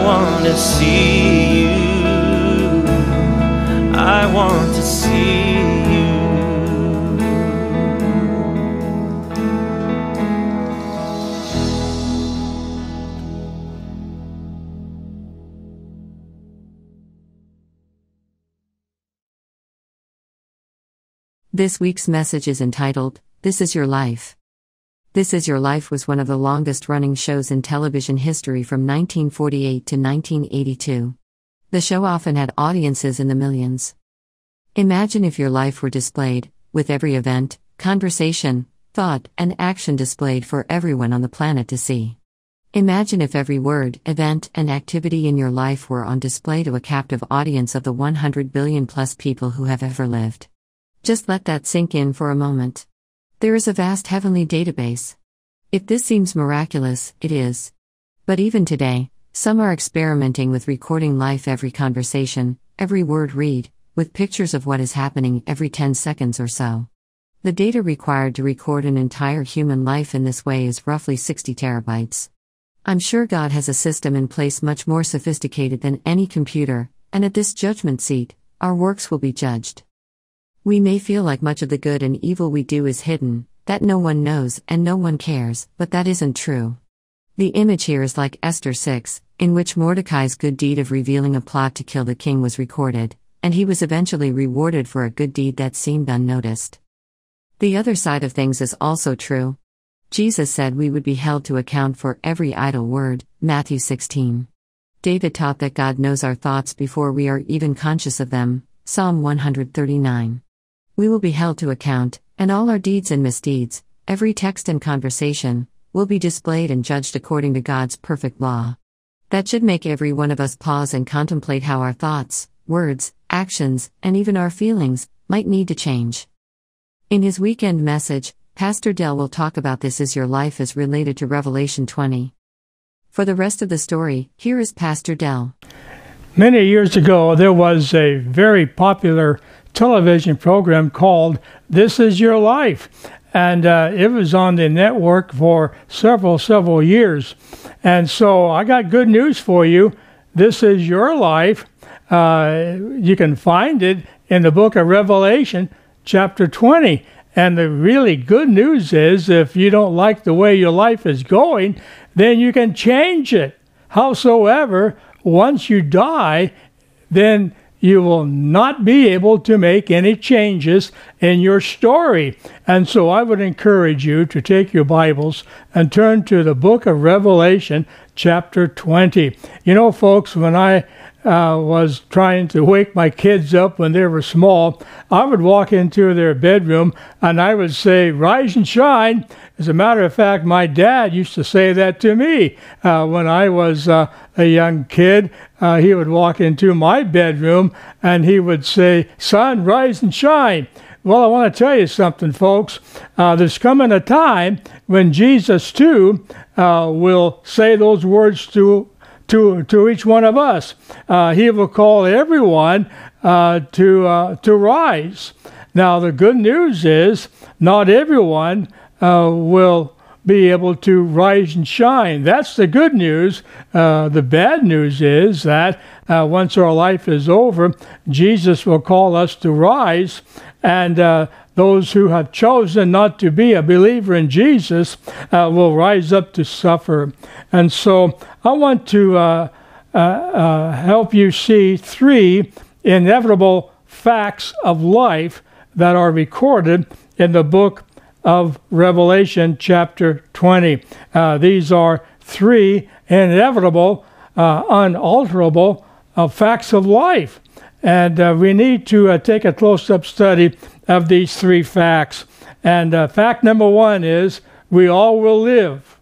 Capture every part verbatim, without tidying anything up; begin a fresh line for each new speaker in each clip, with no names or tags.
want to see you. I want to see you.
This week's message is entitled, This Is Your Life. This Is Your Life was one of the longest-running shows in television history from nineteen forty-eight to nineteen eighty-two. The show often had audiences in the millions. Imagine if your life were displayed, with every event, conversation, thought, and action displayed for everyone on the planet to see. Imagine if every word, event, and activity in your life were on display to a captive audience of the one hundred billion plus people who have ever lived. Just let that sink in for a moment. There is a vast heavenly database. If this seems miraculous, it is. But even today, some are experimenting with recording live every conversation, every word read, with pictures of what is happening every ten seconds or so. The data required to record an entire human life in this way is roughly sixty terabytes. I'm sure God has a system in place much more sophisticated than any computer, and at this judgment seat, our works will be judged. We may feel like much of the good and evil we do is hidden, that no one knows and no one cares, but that isn't true. The image here is like Esther six, in which Mordecai's good deed of revealing a plot to kill the king was recorded, and he was eventually rewarded for a good deed that seemed unnoticed. The other side of things is also true. Jesus said we would be held to account for every idle word, Matthew sixteen. David taught that God knows our thoughts before we are even conscious of them, Psalm one thirty-nine. We will be held to account, and all our deeds and misdeeds, every text and conversation, will be displayed and judged according to God's perfect law. That should make every one of us pause and contemplate how our thoughts, words, actions, and even our feelings, might need to change. In his weekend message, Pastor Dell will talk about This Is Your Life as related to Revelation twenty. For the rest of the story, here is Pastor Dell.
Many years ago, there was a very popular television program called This Is Your Life, and uh, it was on the network for several, several years. And so I got good news for you. This is your life. Uh, you can find it in the book of Revelation, chapter twenty. And the really good news is, if you don't like the way your life is going, then you can change it. Howsoever, once you die, then you will not be able to make any changes in your story. And so I would encourage you to take your Bibles and turn to the book of Revelation, chapter twenty. You know, folks, when I uh, was trying to wake my kids up when they were small, I would walk into their bedroom and I would say, "Rise and shine." As a matter of fact, my dad used to say that to me uh, when I was uh, a young kid. Uh, he would walk into my bedroom and he would say, "Son, rise and shine." Well, I want to tell you something, folks. Uh, there's coming a time when Jesus, too, uh, will say those words to to to each one of us. Uh, he will call everyone uh, to uh, to rise. Now, the good news is not everyone uh, will be able to rise and shine. That's the good news. Uh, the bad news is that uh, once our life is over, Jesus will call us to rise, and uh, those who have chosen not to be a believer in Jesus uh, will rise up to suffer. And so I want to uh, uh, uh, help you see three inevitable facts of life that are recorded in the book of Revelation chapter twenty. Uh, these are three inevitable, uh, unalterable uh, facts of life. And uh, we need to uh, take a close-up study of these three facts. And uh, fact number one is, we all will live.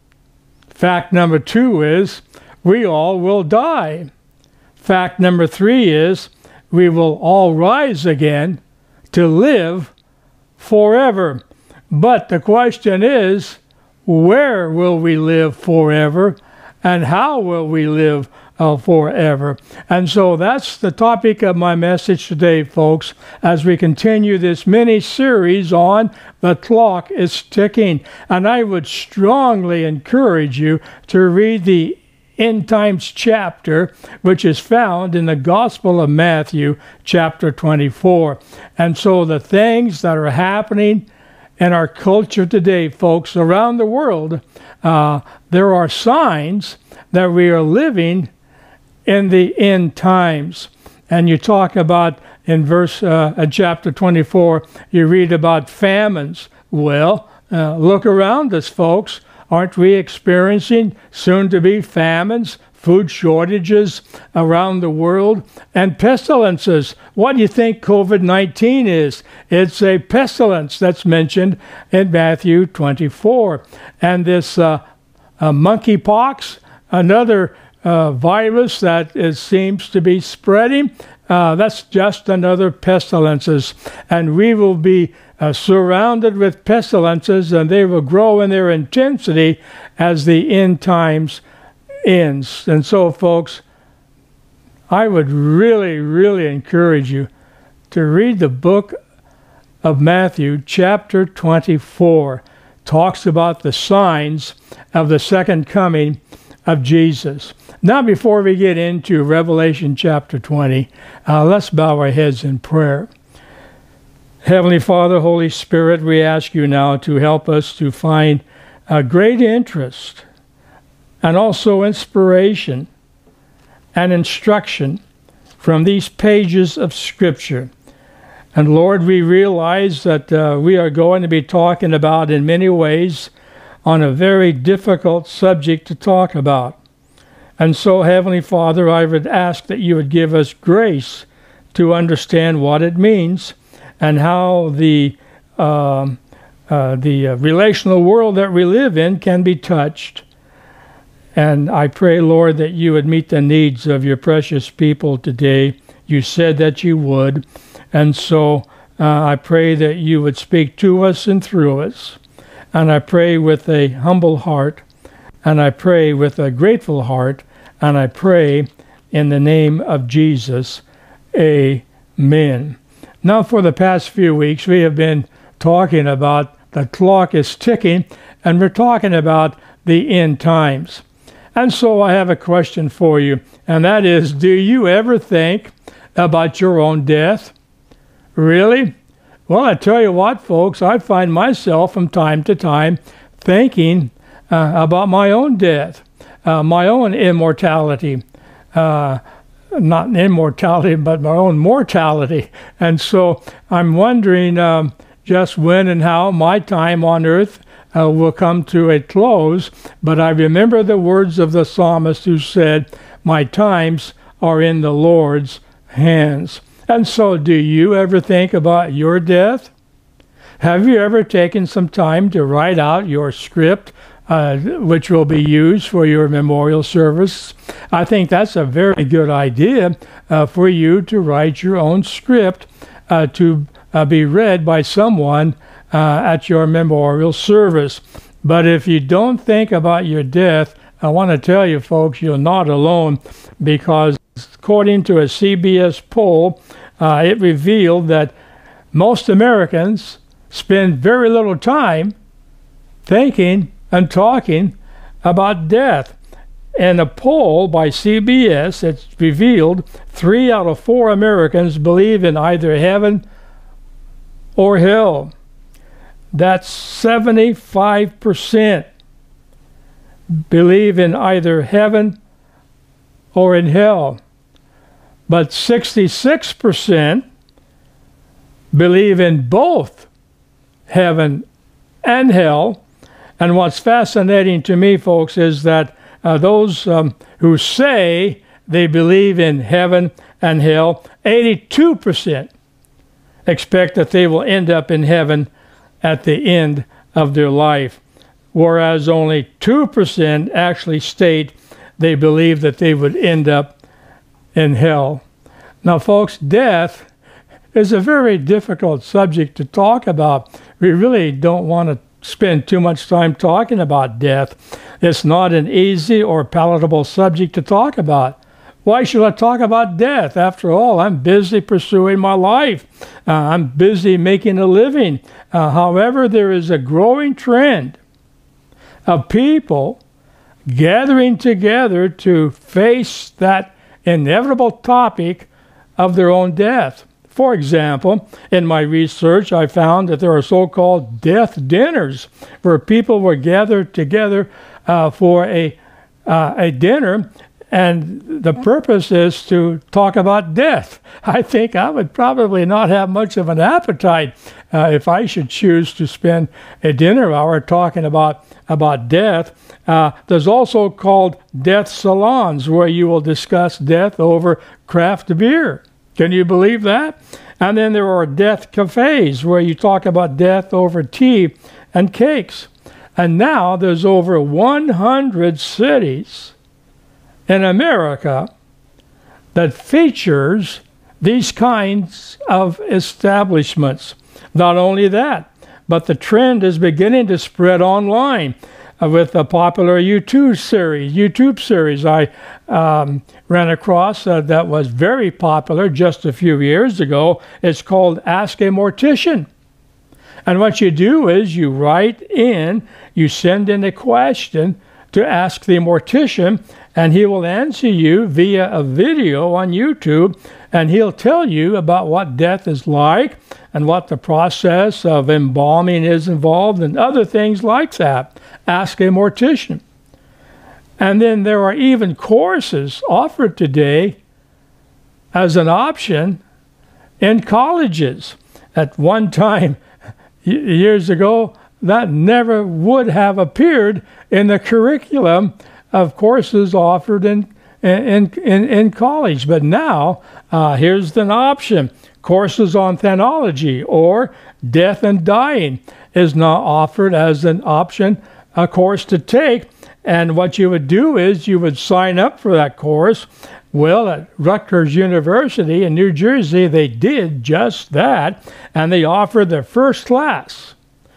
Fact number two is, we all will die. Fact number three is, we will all rise again to live forever. But the question is, where will we live forever, and how will we live uh, forever? And so that's the topic of my message today, folks, as we continue this mini-series on The Clock is Ticking. And I would strongly encourage you to read the end times chapter, which is found in the Gospel of Matthew, chapter twenty-four. And so the things that are happening in our culture today, folks, around the world, uh, there are signs that we are living in the end times. And you talk about in verse uh, in chapter twenty-four, you read about famines. Well, uh, look around us, folks. Aren't we experiencing soon-to-be famines, food shortages around the world, and pestilences? What do you think COVID nineteen is? It's a pestilence that's mentioned in Matthew twenty-four. And this uh, uh, monkeypox, another uh, virus that is, seems to be spreading, uh, that's just another pestilences. And we will be Uh, surrounded with pestilences, and they will grow in their intensity as the end times ends. And so, folks, I would really, really encourage you to read the book of Matthew, chapter twenty-four. Talks about the signs of the second coming of Jesus. Now, before we get into Revelation chapter twenty, uh, let's bow our heads in prayer. Heavenly Father, Holy Spirit, we ask you now to help us to find a great interest and also inspiration and instruction from these pages of Scripture. And Lord, we realize that uh, we are going to be talking about, in many ways, on a very difficult subject to talk about. And so, Heavenly Father, I would ask that you would give us grace to understand what it means and how the uh, uh, the uh, relational world that we live in can be touched. And I pray, Lord, that you would meet the needs of your precious people today. You said that you would. And so uh, I pray that you would speak to us and through us. And I pray with a humble heart, and I pray with a grateful heart, and I pray in the name of Jesus. Amen. Now, for the past few weeks, we have been talking about the clock is ticking, and we're talking about the end times. And so I have a question for you, and that is, do you ever think about your own death? Really? Well, I tell you what, folks, I find myself from time to time thinking uh, about my own death, uh, my own immortality. Uh, not immortality, but my own mortality. And so I'm wondering um, just when and how my time on earth uh, will come to a close. But I remember the words of the psalmist who said, my times are in the Lord's hands. And so do you ever think about your death? Have you ever taken some time to write out your script, Uh, which will be used for your memorial service? I think that's a very good idea uh, for you to write your own script uh, to uh, be read by someone uh, at your memorial service. But if you don't think about your death, I want to tell you, folks, you're not alone, because according to a C B S poll, uh, it revealed that most Americans spend very little time thinking and talking about death. In a poll by C B S, it's revealed three out of four Americans believe in either heaven or hell. That's seventy-five percent believe in either heaven or in hell. But sixty-six percent believe in both heaven and hell. And what's fascinating to me, folks, is that uh, those um, who say they believe in heaven and hell, eighty-two percent expect that they will end up in heaven at the end of their life, whereas only two percent actually state they believe that they would end up in hell. Now, folks, death is a very difficult subject to talk about. We really don't want to spend too much time talking about death. It's not an easy or palatable subject to talk about. Why should I talk about death? After all, I'm busy pursuing my life. Uh, I'm busy making a living. Uh, however, there is a growing trend of people gathering together to face that inevitable topic of their own death. For example, in my research, I found that there are so-called death dinners where people were gathered together uh, for a uh, a dinner, and the purpose is to talk about death. I think I would probably not have much of an appetite uh, if I should choose to spend a dinner hour talking about about death. Uh, there's also called death salons where you will discuss death over craft beer. Can you believe that? And then there are death cafes where you talk about death over tea and cakes. And now there's over one hundred cities in America that features these kinds of establishments. Not only that, but the trend is beginning to spread online uh, with a popular YouTube series. YouTube series I um, ran across uh, that was very popular just a few years ago. It's called Ask a Mortician. And what you do is you write in, you send in a question to ask the mortician, and he will answer you via a video on YouTube, and he'll tell you about what death is like and what the process of embalming is involved and other things like that. Ask a mortician. And then there are even courses offered today as an option in colleges. At one time, years ago, that never would have appeared in the curriculum of courses offered in in in, in college. But now, uh, here's an option. Courses on Theology or Death and Dying is now offered as an option, a course to take. And what you would do is you would sign up for that course. Well, at Rutgers University in New Jersey, they did just that, and they offered their first class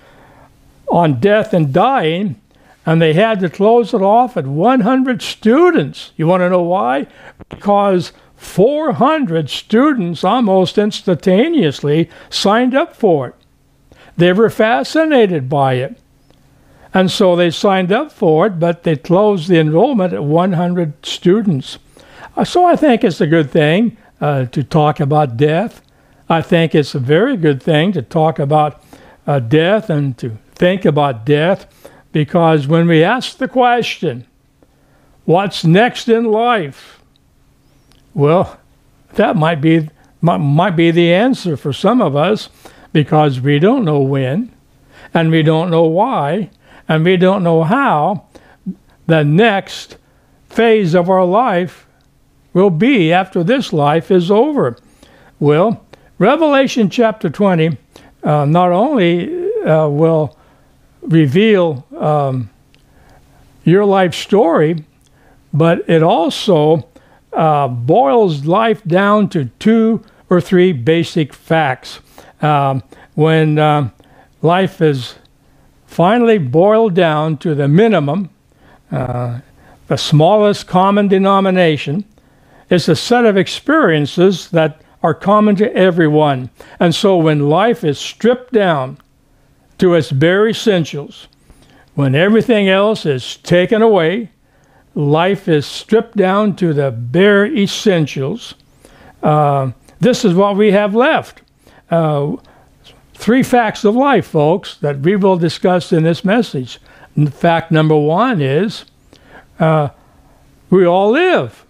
on death and dying, and they had to close it off at one hundred students. You want to know why? Because four hundred students almost instantaneously signed up for it. They were fascinated by it. And so they signed up for it, but they closed the enrollment at one hundred students. So I think it's a good thing uh, to talk about death. I think it's a very good thing to talk about uh, death and to think about death, because when we ask the question, what's next in life? Well, that might be might, might be the answer for some of us, because we don't know when, and we don't know why, and we don't know how the next phase of our life will be after this life is over. Well, Revelation chapter twenty uh, not only uh, will reveal um, your life story, but it also uh, boils life down to two or three basic facts. Um, when uh, life is finally boiled down to the minimum, uh, the smallest common denomination, it's a set of experiences that are common to everyone. And so when life is stripped down to its bare essentials, when everything else is taken away, life is stripped down to the bare essentials, uh, this is what we have left. Uh, three facts of life, folks, that we will discuss in this message. Fact number one is uh, we all live.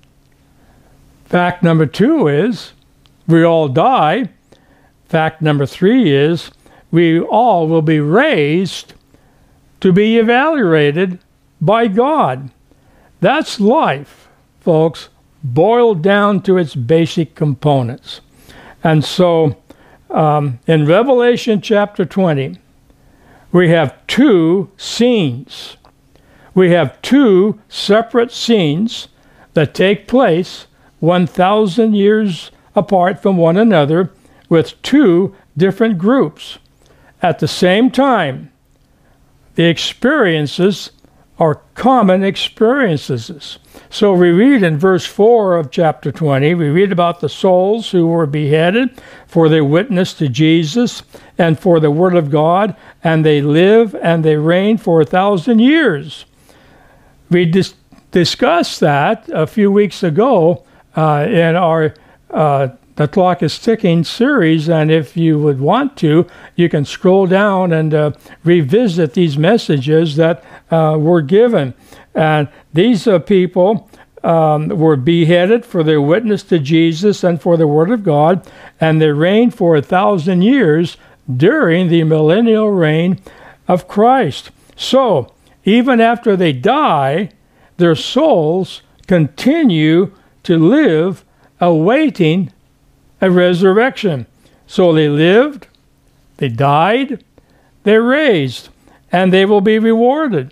Fact number two is we all die. Fact number three is we all will be raised to be evaluated by God. That's life, folks, boiled down to its basic components. And so um, in Revelation chapter twenty, we have two scenes. We have two separate scenes that take place one thousand years apart from one another, with two different groups. At the same time, the experiences are common experiences. So we read in verse four of chapter twenty, we read about the souls who were beheaded for their witness to Jesus and for the word of God, and they live and they reign for a thousand years. we dis- discussed that a few weeks ago uh, in our uh, The Clock is Ticking series, and if you would want to, you can scroll down and uh, revisit these messages that uh, were given. And these uh, people um, were beheaded for their witness to Jesus and for the Word of God, and they reigned for a thousand years during the millennial reign of Christ. So, even after they die, their souls continue to live, awaiting a resurrection. So they lived, they died, they raised, and they will be rewarded.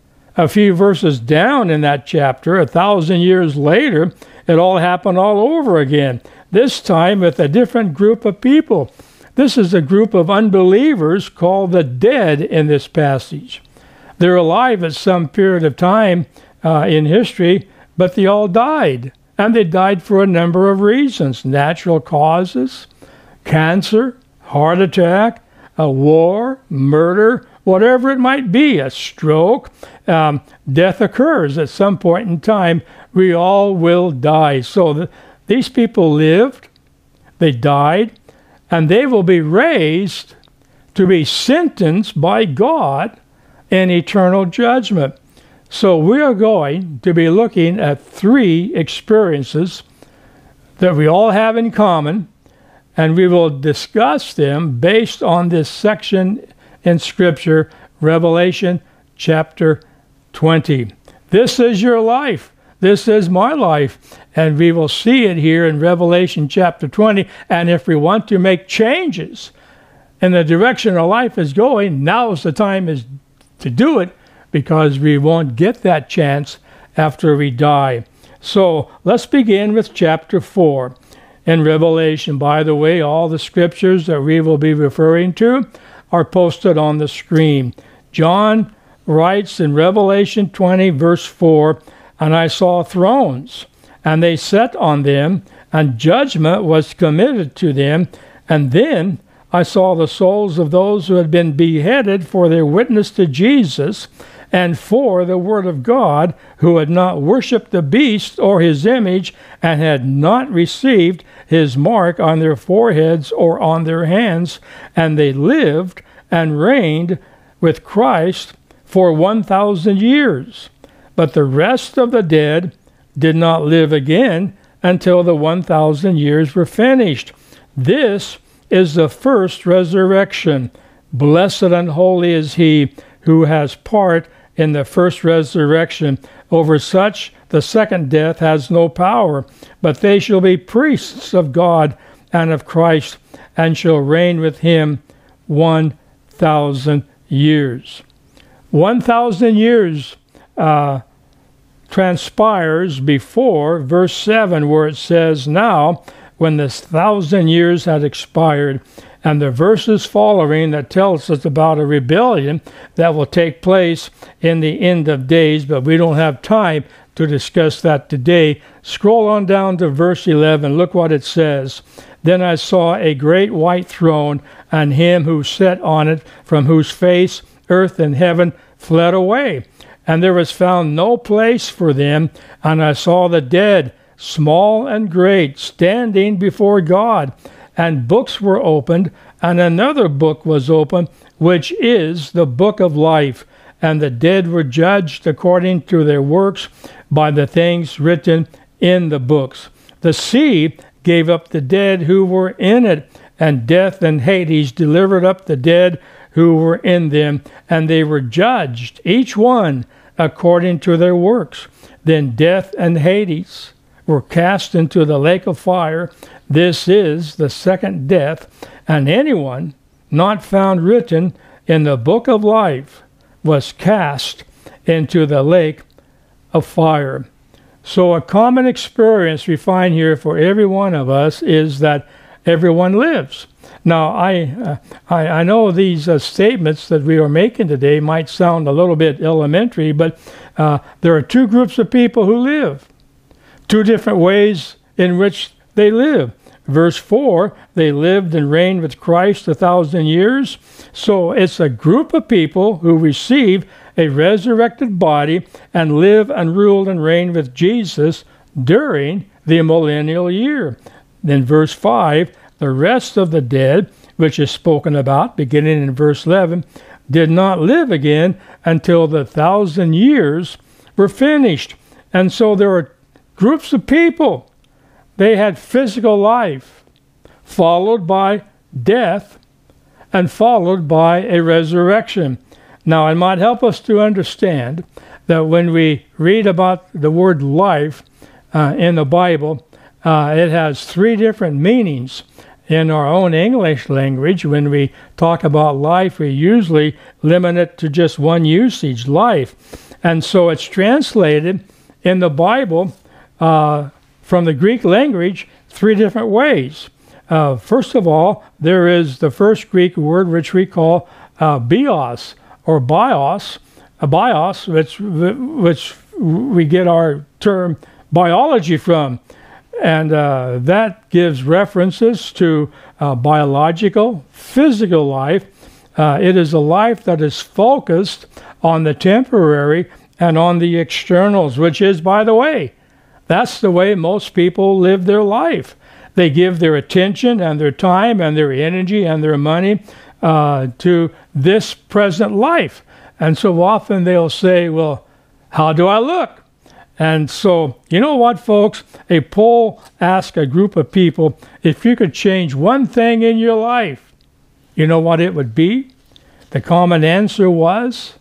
A few verses down in that chapter, a thousand years later, it all happened all over again, this time with a different group of people. This is a group of unbelievers called the dead in this passage. They're alive at some period of time uh, in history, but they all died. And they died for a number of reasons: natural causes, cancer, heart attack, a war, murder, whatever it might be, a stroke. Um, death occurs at some point in time. We all will die. So the, these people lived, they died, and they will be raised to be sentenced by God in eternal judgment. So we are going to be looking at three experiences that we all have in common, and we will discuss them based on this section in Scripture, Revelation chapter twenty. This is your life. This is my life. And we will see it here in Revelation chapter twenty. And if we want to make changes in the direction our life is going, now is the time is to do it, because we won't get that chance after we die. So let's begin with chapter four in Revelation. By the way, all the scriptures that we will be referring to are posted on the screen. John writes in Revelation twenty, verse four, "And I saw thrones, and they sat on them, and judgment was committed to them. And then I saw the souls of those who had been beheaded for their witness to Jesus and for the Word of God, who had not worshipped the beast or his image, and had not received his mark on their foreheads or on their hands. And they lived and reigned with Christ for one thousand years. But the rest of the dead did not live again until the one thousand years were finished. This is the first resurrection. Blessed and holy is he who has part in the first resurrection. Over such the second death has no power, but they shall be priests of God and of Christ, and shall reign with him one thousand years. One thousand years uh, transpires before verse seven, where it says, "Now, when this thousand years had expired," and the verses following that tells us about a rebellion that will take place in the end of days, but we don't have time to discuss that today. Scroll on down to verse eleven. Look what it says. "Then I saw a great white throne, and him who sat on it, from whose face earth and heaven fled away, and there was found no place for them. And I saw the dead, small and great, standing before God. And books were opened, and another book was opened, which is the book of life. And the dead were judged according to their works by the things written in the books. The sea gave up the dead who were in it, and death and Hades delivered up the dead who were in them, and they were judged, each one according to their works. Then death and Hades were cast into the lake of fire. This is the second death, and anyone not found written in the book of life was cast into the lake of fire." So a common experience we find here for every one of us is that everyone lives. Now, I uh, I, I know these uh, statements that we are making today might sound a little bit elementary, but uh, there are two groups of people who live. Two different ways in which they live. Verse four, they lived and reigned with Christ a thousand years. So it's a group of people who receive a resurrected body and live and rule and reign with Jesus during the millennial year. Then verse five, the rest of the dead, which is spoken about beginning in verse eleven, did not live again until the thousand years were finished. And so there were groups of people. They had physical life, followed by death, and followed by a resurrection. Now, it might help us to understand that when we read about the word life uh, in the Bible, uh, it has three different meanings. In our own English language, when we talk about life, we usually limit it to just one usage, life. And so it's translated in the Bible uh, from the Greek language three different ways. Uh, first of all, there is the first Greek word which we call uh, bios or bios, a bios, which, which we get our term biology from. And uh, that gives references to uh, biological, physical life. Uh, it is a life that is focused on the temporary and on the externals, which is, by the way, that's the way most people live their life. They give their attention and their time and their energy and their money uh, to this present life. And so often they'll say, well, how do I look? And so, you know what, folks? A poll asked a group of people, if you could change one thing in your life, you know what it would be? The common answer was,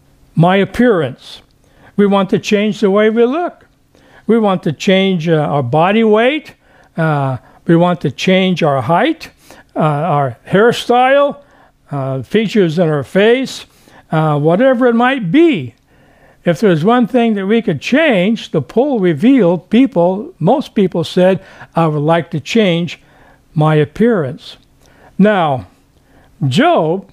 my appearance. We want to change the way we look. We want to change uh, our body weight. Uh, we want to change our height, uh, our hairstyle, uh, features in our face, uh, whatever it might be. If there's one thing that we could change, the poll revealed people, most people said, I would like to change my appearance. Now, Job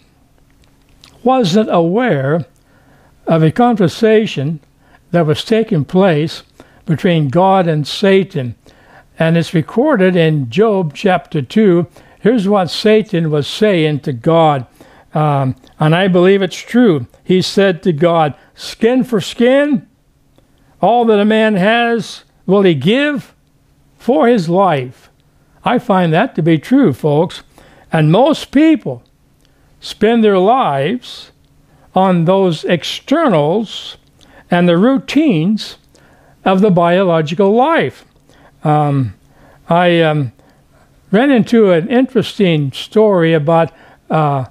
wasn't aware of a conversation that was taking place between God and Satan. And it's recorded in Job chapter two. Here's what Satan was saying to God. Um, and I believe it's true. He said to God, skin for skin, all that a man has will he give for his life. I find that to be true, folks. And most people spend their lives on those externals and the routines of the biological life. Um, I um, ran into an interesting story about uh,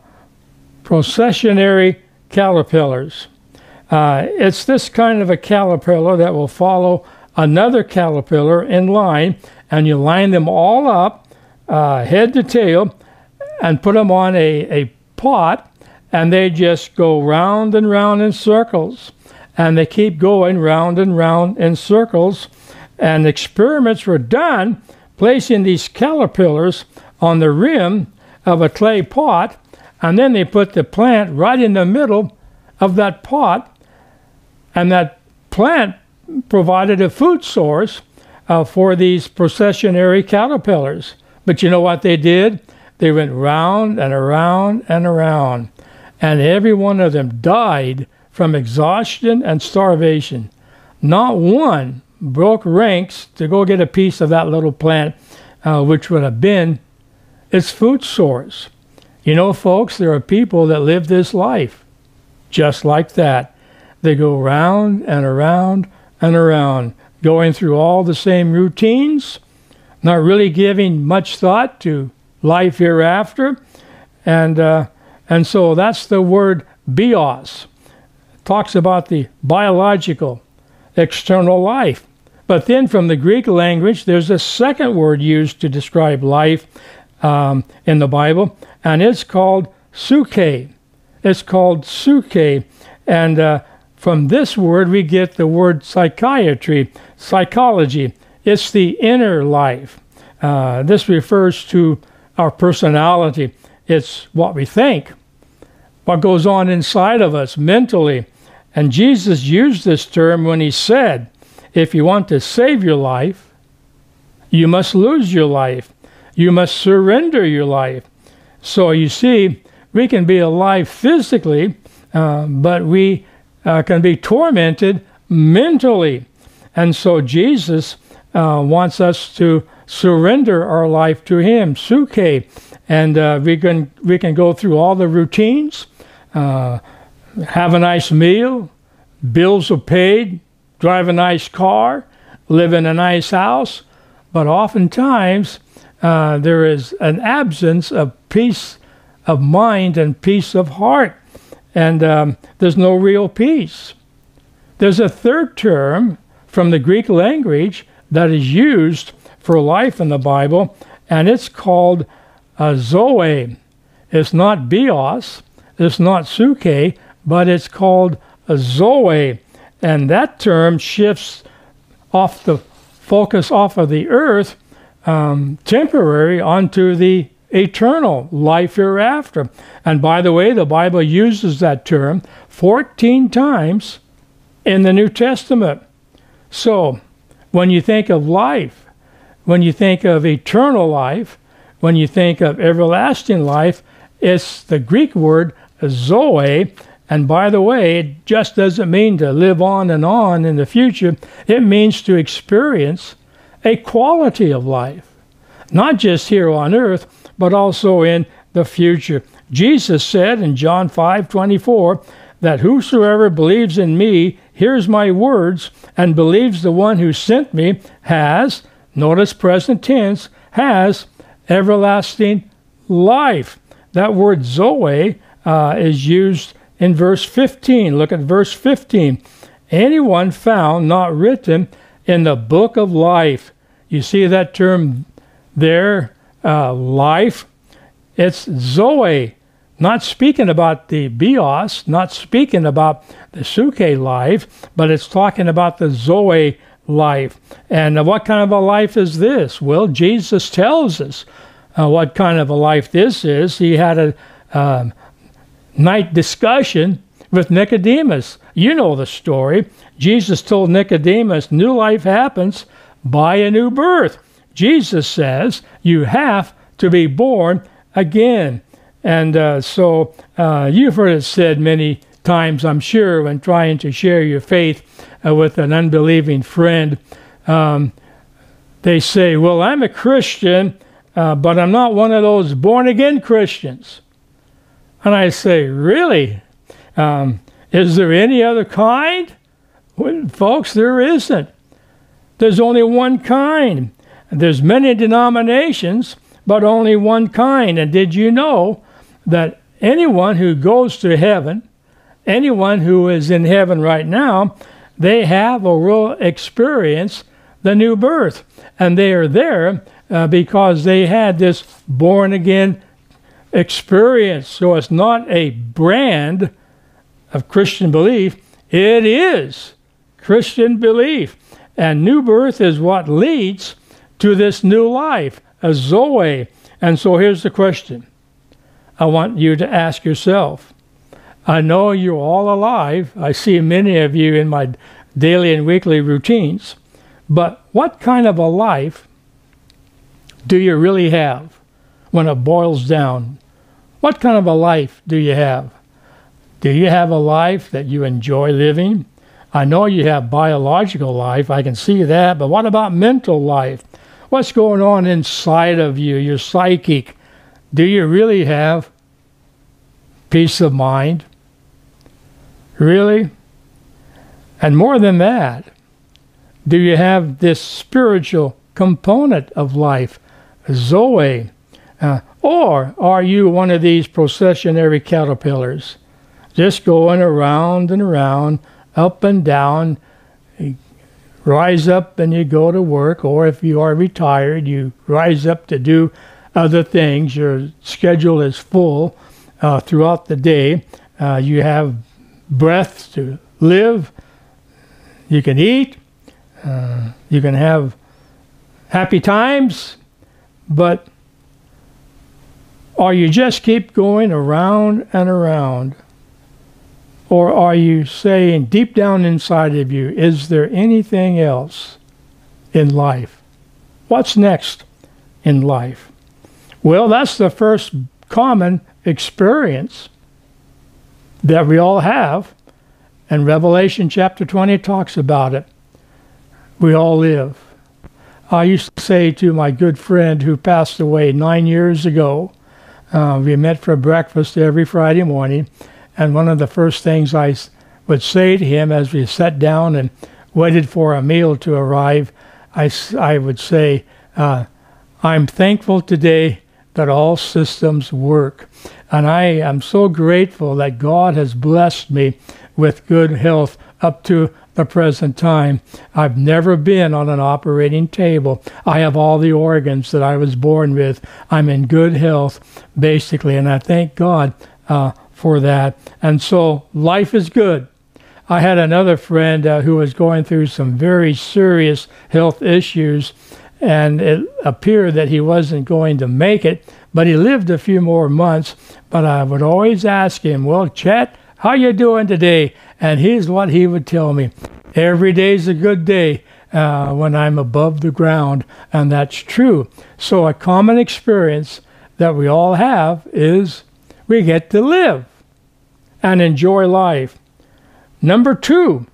processionary caterpillars. Uh, it's this kind of a caterpillar that will follow another caterpillar in line, and you line them all up, uh, head to tail, and put them on a, a pot, and they just go round and round in circles. And they keep going round and round in circles. And experiments were done placing these caterpillars on the rim of a clay pot, and then they put the plant right in the middle of that pot, and that plant provided a food source uh, for these processionary caterpillars. But you know what they did? They went round and around and around, and every one of them died from exhaustion and starvation. Not one broke ranks to go get a piece of that little plant, uh, which would have been its food source. You know, folks, there are people that live this life just like that. They go round and around and around, going through all the same routines, not really giving much thought to life hereafter. And, uh, and so that's the word bios. It talks about the biological, external life. But then from the Greek language, there's a second word used to describe life um, in the Bible, and it's called psyche. It's called psyche. And uh, from this word, we get the word psychiatry, psychology. It's the inner life. Uh, this refers to our personality. It's what we think, what goes on inside of us mentally. And Jesus used this term when he said, if you want to save your life, you must lose your life. You must surrender your life. So you see, we can be alive physically, uh, but we uh, can be tormented mentally. And so Jesus uh, wants us to surrender our life to him, suke. And uh, we can we can go through all the routines, uh, have a nice meal, bills are paid, drive a nice car, live in a nice house, but oftentimes uh, there is an absence of peace of mind and peace of heart, and um, there's no real peace. There's a third term from the Greek language that is used for life in the Bible, and it's called uh, zoe. It's not bios, it's not suke, but it's called a zoe, and that term shifts off the focus off of the earth, um, temporary, onto the eternal life hereafter. And by the way, the Bible uses that term fourteen times in the New Testament. So when you think of life, when you think of eternal life, when you think of everlasting life, it's the Greek word zoe. And by the way, it just doesn't mean to live on and on in the future. It means to experience a quality of life, not just here on earth, but also in the future. Jesus said in John five twenty-four that whosoever believes in me, hears my words, and believes the one who sent me has, notice present tense, has everlasting life. That word zoe uh, is used in verse fifteen. Look at verse fifteen. Anyone found not written in the book of life. You see that term there, uh, life? It's zoe, not speaking about the bios, not speaking about the suke life, but it's talking about the zoe life. And uh, what kind of a life is this? Well, Jesus tells us uh, what kind of a life this is. He had a um, night discussion with Nicodemus. You know the story. Jesus told Nicodemus, new life happens by a new birth. Jesus says you have to be born again. And uh, so uh, you've heard it said many times, I'm sure, when trying to share your faith uh, with an unbelieving friend. Um, they say, well, I'm a Christian, uh, but I'm not one of those born-again Christians. And I say, really? Um, is there any other kind? Well, folks, there isn't. There's only one kind. There's many denominations, but only one kind. And did you know that anyone who goes to heaven, anyone who is in heaven right now, they have or will experience the new birth. And they are there uh, because they had this born-again experience. So it's not a brand of Christian belief. It is Christian belief. And new birth is what leads to this new life, a zoe. And so here's the question I want you to ask yourself. I know you're all alive. I see many of you in my daily and weekly routines. But what kind of a life do you really have when it boils down? What kind of a life do you have? Do you have a life that you enjoy living? I know you have biological life. I can see that. But what about mental life? What's going on inside of you, your psychic? Do you really have peace of mind? Really? And more than that, do you have this spiritual component of life, zoe? Uh, or are you one of these processionary caterpillars, just going around and around, up and down, you rise up and you go to work, or if you are retired, you rise up to do other things. Your schedule is full uh, throughout the day. Uh, you have breath to live. You can eat. Uh, you can have happy times. But or you just keep going around and around? Or are you saying deep down inside of you, is there anything else in life? What's next in life? Well, that's the first common experience that we all have, And Revelation chapter twenty talks about it. We all live. I used to say to my good friend who passed away nine years ago, uh, we met for breakfast every Friday morning, and one of the first things I would say to him as we sat down and waited for a meal to arrive, I, I would say, uh, I'm thankful today that all systems work. And I am so grateful that God has blessed me with good health up to the present time. I've never been on an operating table. I have all the organs that I was born with. I'm in good health, basically, and I thank God uh, for that. And so life is good. I had another friend uh, who was going through some very serious health issues, and it appeared that he wasn't going to make it, but he lived a few more months. But I would always ask him, well, Chet, how you doing today? And here's what he would tell me. Every day's a good day uh, when I'm above the ground, and that's true. So a common experience that we all have is we get to live and enjoy life. Number two,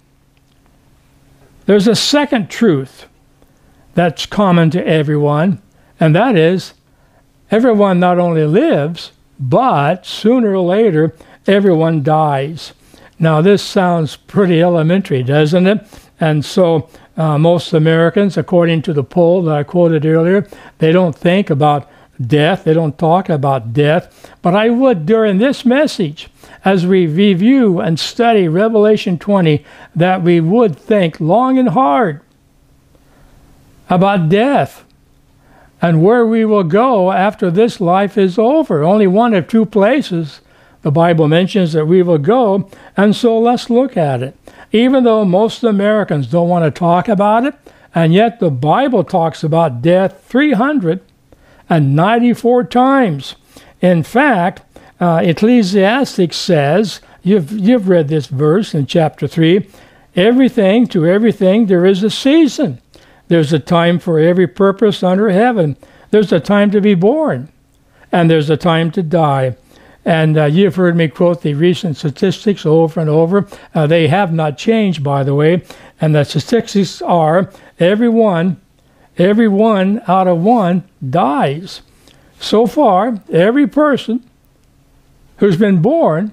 there's a second truth that's common to everyone, and that is everyone not only lives, but sooner or later, everyone dies. Now, this sounds pretty elementary, doesn't it? And so uh, most Americans, according to the poll that I quoted earlier, they don't think about death. They don't talk about death. But I would, during this message, as we review and study Revelation twenty, that we would think long and hard about death and where we will go after this life is over. Only one of two places the Bible mentions that we will go, and so let's look at it. Even though most Americans don't want to talk about it, and yet the Bible talks about death three hundred ninety-four times. In fact, uh, Ecclesiastes says, you've, you've read this verse in chapter three, everything to everything there is a season. There's a time for every purpose under heaven. There's a time to be born, and there's a time to die. And uh, you've heard me quote the recent statistics over and over. Uh, they have not changed, by the way. And the statistics are every one, every one out of one dies. So far, every person who's been born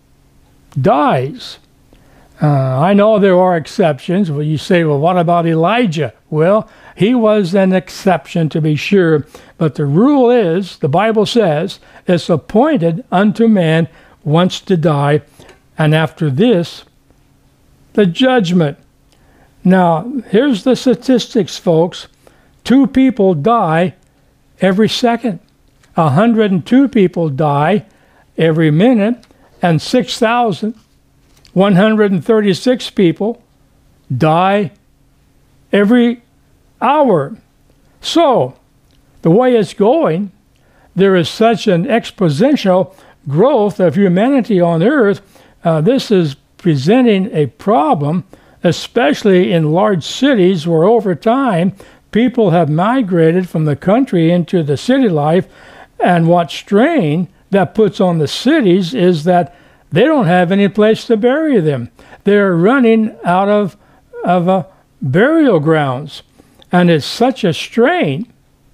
dies. Uh, I know there are exceptions. Well, you say, well, what about Elijah? Well, he was an exception to be sure. But the rule is, the Bible says, it's appointed unto man once to die, and after this, the judgment. Now, here's the statistics, folks. Two people die every second. one hundred two people die every minute, and six thousand one hundred thirty-six people die every hour. So, the way it's going, there is such an exponential growth of humanity on earth. Uh, this is presenting a problem, especially in large cities where over time people have migrated from the country into the city life. And what strain that puts on the cities is that they don't have any place to bury them. They're running out of, of uh, burial grounds. And it's such a strain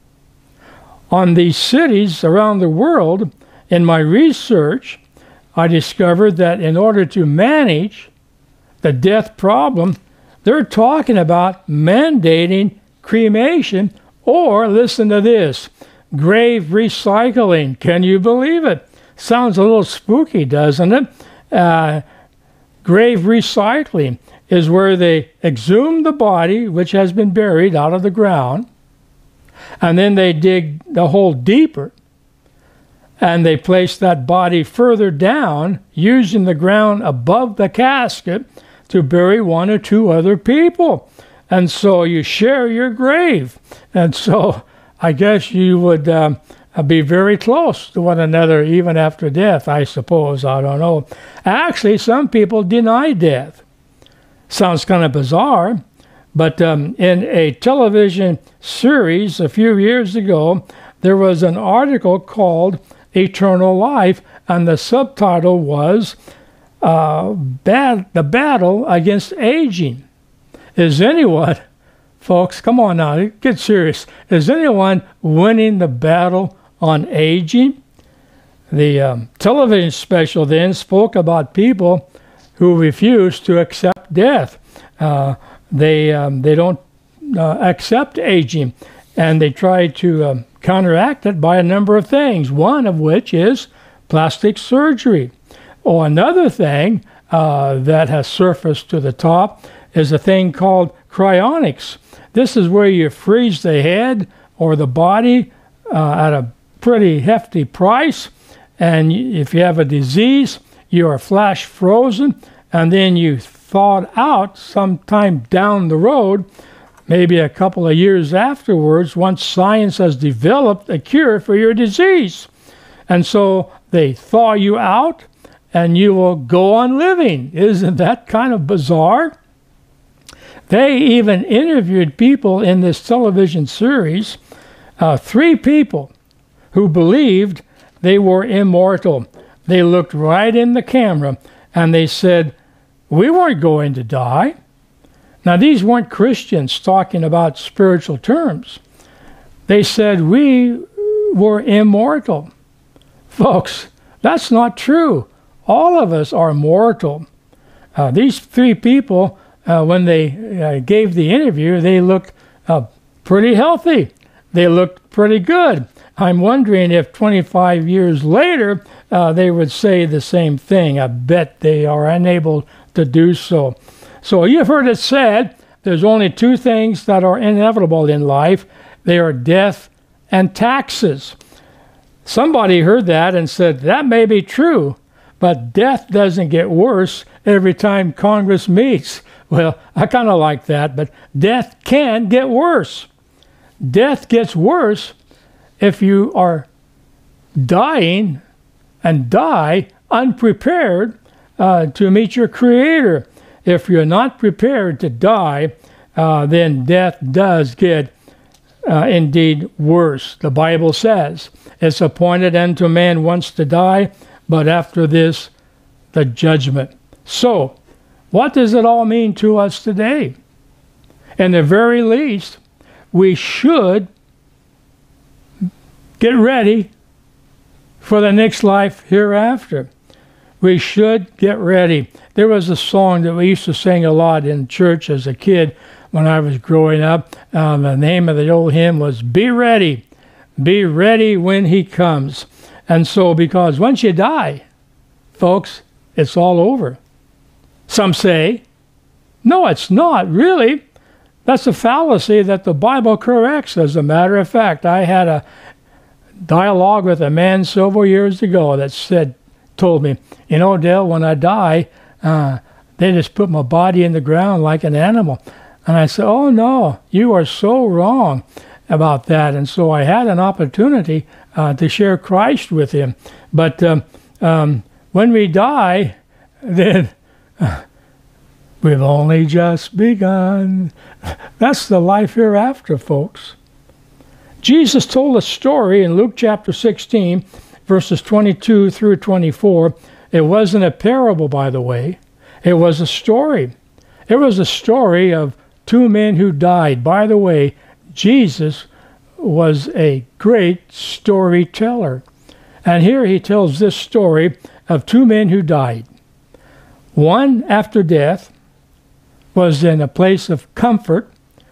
on these cities around the world. In my research, I discovered that in order to manage the death problem, they're talking about mandating cremation or, listen to this, grave recycling. Can you believe it? Sounds a little spooky, doesn't it? Uh, grave recycling is where they exhume the body, which has been buried, out of the ground, and then they dig the hole deeper, and they place that body further down, using the ground above the casket to bury one or two other people. And so you share your grave. And so I guess you would um, be very close to one another even after death, I suppose. I don't know. Actually, some people deny death. Sounds kind of bizarre, but um, in a television series a few years ago, there was an article called Eternal Life, and the subtitle was uh, bat- the battle against aging. Is anyone, folks, come on now, get serious. Is anyone winning the battle on aging? The um, television special then spoke about people who refuse to accept death. Uh, they um, they don't uh, accept aging, and they try to um, counteract it by a number of things, one of which is plastic surgery. Or another thing uh, that has surfaced to the top is a thing called cryonics. This is where you freeze the head or the body uh, at a pretty hefty price, and if you have a disease, you are flash frozen, and then you thawed out sometime down the road, maybe a couple of years afterwards, once science has developed a cure for your disease. And so they thaw you out, and you will go on living. Isn't that kind of bizarre? They even interviewed people in this television series, uh, three people who believed they were immortal. They looked right in the camera, and they said, we weren't going to die. Now, these weren't Christians talking about spiritual terms. They said we were immortal. Folks, that's not true. All of us are mortal. Uh, these three people, uh, when they uh, gave the interview, they looked uh, pretty healthy. They looked pretty good. I'm wondering if twenty-five years later, uh, they would say the same thing. I bet they are unable to do so. So you've heard it said, there's only two things that are inevitable in life. They are death and taxes. Somebody heard that and said, that may be true, but death doesn't get worse every time Congress meets. Well, I kind of like that, but death can get worse. Death gets worse if you are dying and die unprepared uh, to meet your Creator. If you're not prepared to die, uh, then death does get uh, indeed worse. The Bible says, it's appointed unto man once to die, but after this, the judgment. So, what does it all mean to us today? In the very least, we should get ready for the next life hereafter. We should get ready. There was a song that we used to sing a lot in church as a kid when I was growing up. Um, the name of the old hymn was Be Ready. Be ready when he comes. And so, because once you die, folks, it's all over. Some say, no, it's not, really. That's a fallacy that the Bible corrects, as a matter of fact. I had a dialogue with a man several years ago that said, told me, you know, Dale, when I die, uh, they just put my body in the ground like an animal. And I said, oh, no, you are so wrong about that. And so I had an opportunity uh, to share Christ with him. But um, um, when we die, then uh, we've only just begun. That's the life hereafter, folks. Jesus told a story in Luke chapter sixteen, verses twenty-two through twenty-four. It wasn't a parable, by the way. It was a story. It was a story of two men who died. By the way, Jesus was a great storyteller. And here he tells this story of two men who died. One, after death, was in a place of comfort.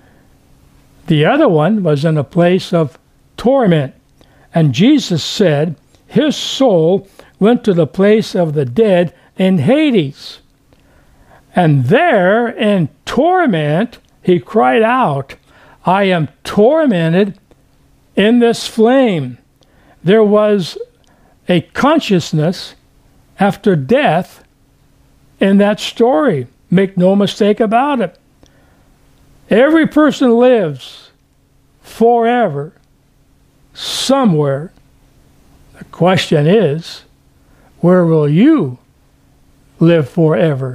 The other one was in a place of torment. And Jesus said his soul went to the place of the dead in Hades. And there, in torment, he cried out, I am tormented in this flame. There was a consciousness after death in that story. Make no mistake about it. Every person lives forever, somewhere. The question is, where will you live forever?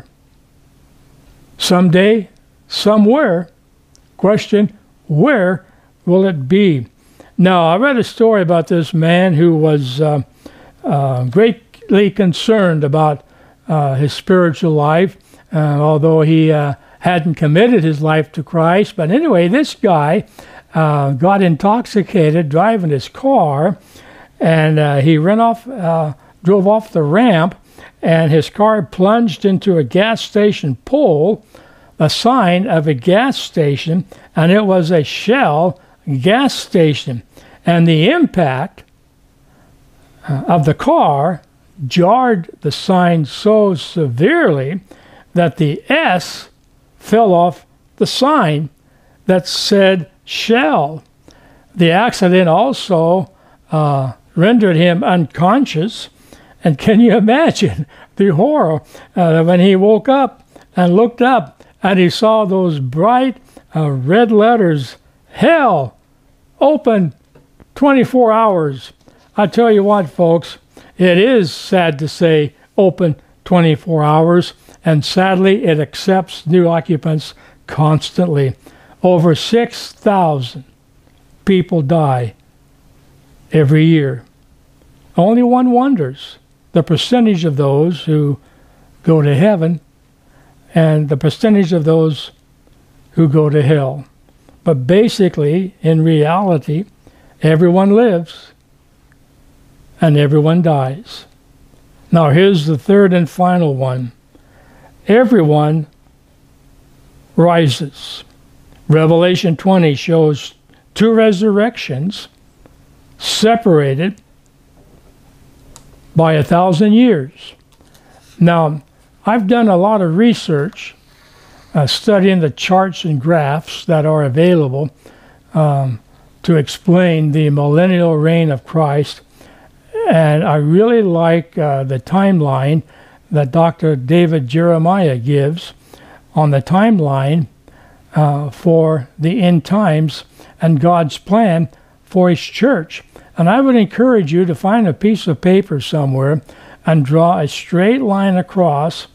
Someday, somewhere. Question, where will it be? Now, I read a story about this man who was uh, uh, greatly concerned about uh, his spiritual life, uh, although he uh, hadn't committed his life to Christ. But anyway, this guy uh, got intoxicated driving his car, and uh, he ran off, uh, drove off the ramp, and his car plunged into a gas station pole, a sign of a gas station, and it was a Shell gas station. And the impact uh, of the car jarred the sign so severely that the S fell off the sign that said Shell. The accident also uh, rendered him unconscious. And can you imagine the horror uh, when he woke up and looked up and he saw those bright uh, red letters, Hell, open twenty-four hours. I tell you what, folks, it is sad to say open twenty-four hours, and sadly it accepts new occupants constantly. Over six thousand people die every year. Only one wonders the percentage of those who go to heaven and the percentage of those who go to hell. But basically, in reality, everyone lives and everyone dies. Now here's the third and final one. Everyone rises. Revelation twenty shows two resurrections separated by a thousand years. Now, I've done a lot of research uh, studying the charts and graphs that are available um, to explain the millennial reign of Christ, and I really like uh, the timeline that Doctor David Jeremiah gives on the timeline uh, for the end times and God's plan for His church. And I would encourage you to find a piece of paper somewhere and draw a straight line across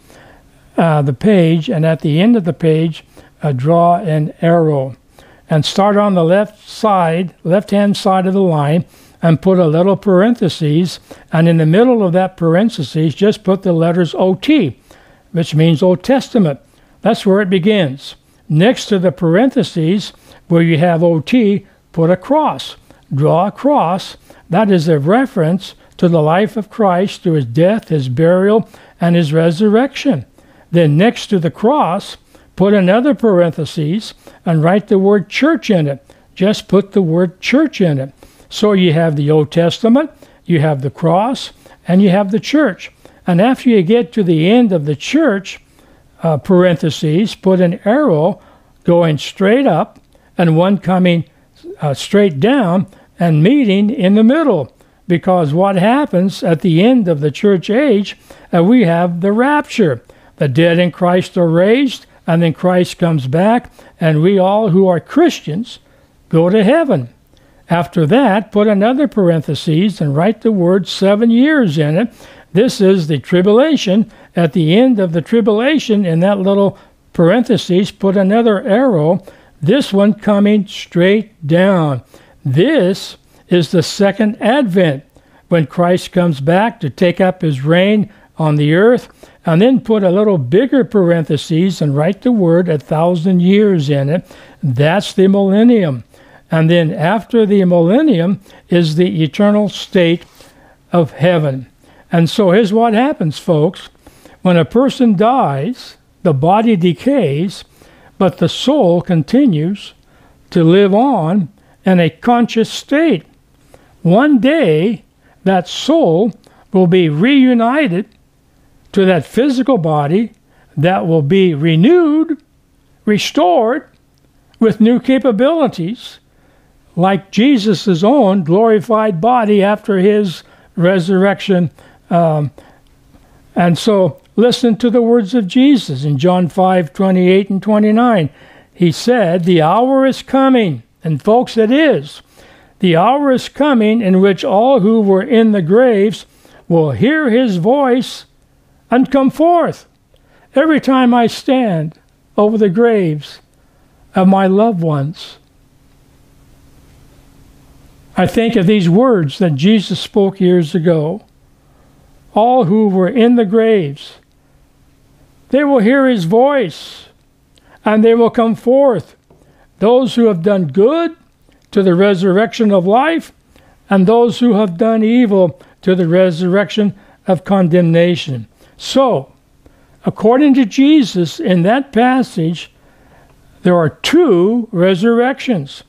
uh, the page, and at the end of the page, uh, draw an arrow. And start on the left side, left-hand side of the line, and put a little parentheses, and in the middle of that parentheses, just put the letters O T, which means Old Testament. That's where it begins. Next to the parentheses, where you have O T, put a cross. Draw a cross. That is a reference to the life of Christ through His death, His burial, and His resurrection. Then next to the cross, put another parentheses and write the word church in it. Just put the word church in it. So you have the Old Testament, you have the cross, and you have the church. And after you get to the end of the church, uh, parentheses, put an arrow going straight up and one coming uh, straight down and meeting in the middle. Because what happens at the end of the church age, uh, we have the rapture. The dead in Christ are raised, and then Christ comes back, and we all who are Christians go to heaven. After that, put another parentheses and write the word seven years in it. This is the tribulation. At the end of the tribulation, in that little parentheses, put another arrow, this one coming straight down. This is the second advent, when Christ comes back to take up His reign on the earth, and then put a little bigger parentheses and write the word a thousand years in it. That's the millennium. And then after the millennium is the eternal state of heaven. And so here's what happens, folks. When a person dies, the body decays, but the soul continues to live on in a conscious state. One day, that soul will be reunited to that physical body that will be renewed, restored, with new capabilities, like Jesus' own glorified body after His resurrection. Um, and so listen to the words of Jesus in John five, twenty-eight and twenty-nine. He said, "The hour is coming," and folks, it is. "The hour is coming in which all who were in the graves will hear His voice and come forth." Every time I stand over the graves of my loved ones, I think of these words that Jesus spoke years ago. All who were in the graves they will hear his voice, and they will come forth, those who have done good to the resurrection of life, and those who have done evil to the resurrection of condemnation. So, according to Jesus, in that passage, there are two resurrections.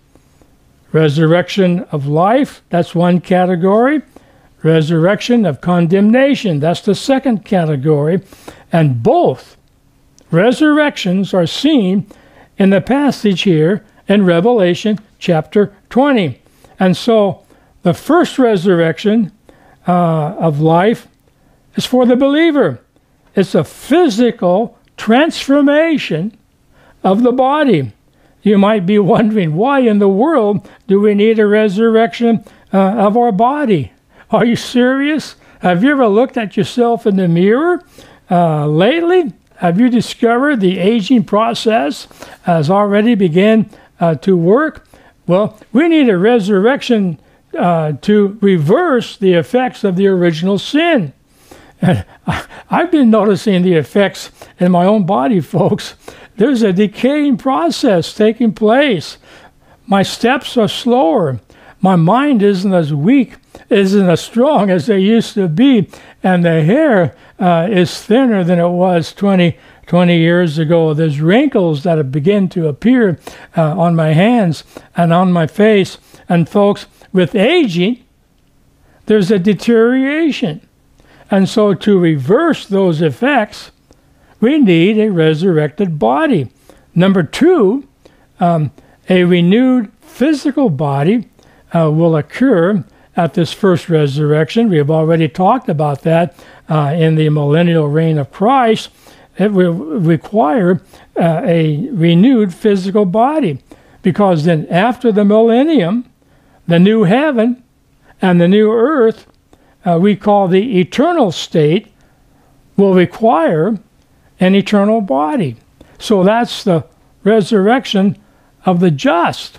Resurrection of life, that's one category. Resurrection of condemnation, that's the second category. And both resurrections are seen in the passage here in Revelation chapter twenty. And so the first resurrection uh, of life is for the believer. It's a physical transformation of the body. You might be wondering, why in the world do we need a resurrection uh, of our body? Are you serious? Have you ever looked at yourself in the mirror uh, lately? Have you discovered the aging process has already begun uh, to work? Well, we need a resurrection uh, to reverse the effects of the original sin. And I've been noticing the effects in my own body, folks. There's a decaying process taking place. My steps are slower. My mind isn't as weak, isn't as strong as they used to be. And the hair uh, is thinner than it was twenty, twenty years ago. There's wrinkles that have begun to appear uh, on my hands and on my face. And folks, with aging, there's a deterioration. And so to reverse those effects, we need a resurrected body. Number two, um, a renewed physical body uh, will occur at this first resurrection. We have already talked about that uh, in the millennial reign of Christ. It will require uh, a renewed physical body, because then after the millennium, the new heaven and the new earth, uh, we call the eternal state, will require an eternal body. So that's the resurrection of the just,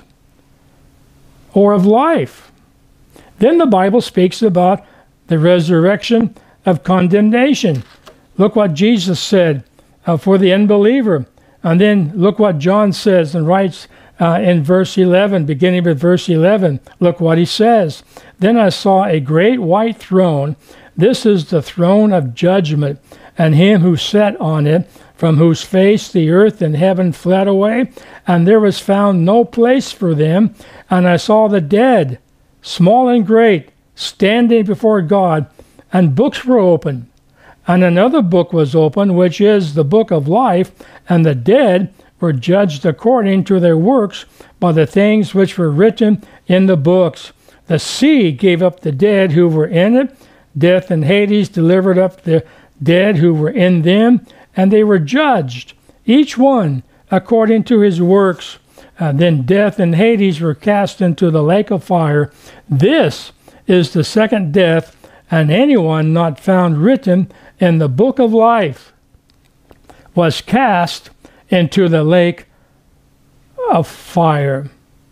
or of life. Then the Bible speaks about the resurrection of condemnation. Look what Jesus said uh, for the unbeliever. And then look what John says and writes uh, in verse eleven, beginning with verse eleven. Look what he says. Then I saw a great white throne. This is the throne of judgment, and him who sat on it, from whose face the earth and heaven fled away, and there was found no place for them. And I saw the dead, small and great, standing before God, and books were opened. And another book was opened, which is the book of life, and the dead were judged according to their works by the things which were written in the books. The sea gave up the dead who were in it. Death and Hades delivered up the dead who were in them, and they were judged, each one according to his works. Uh, then death and Hades were cast into the lake of fire. This is the second death, and anyone not found written in the book of life was cast into the lake of fire.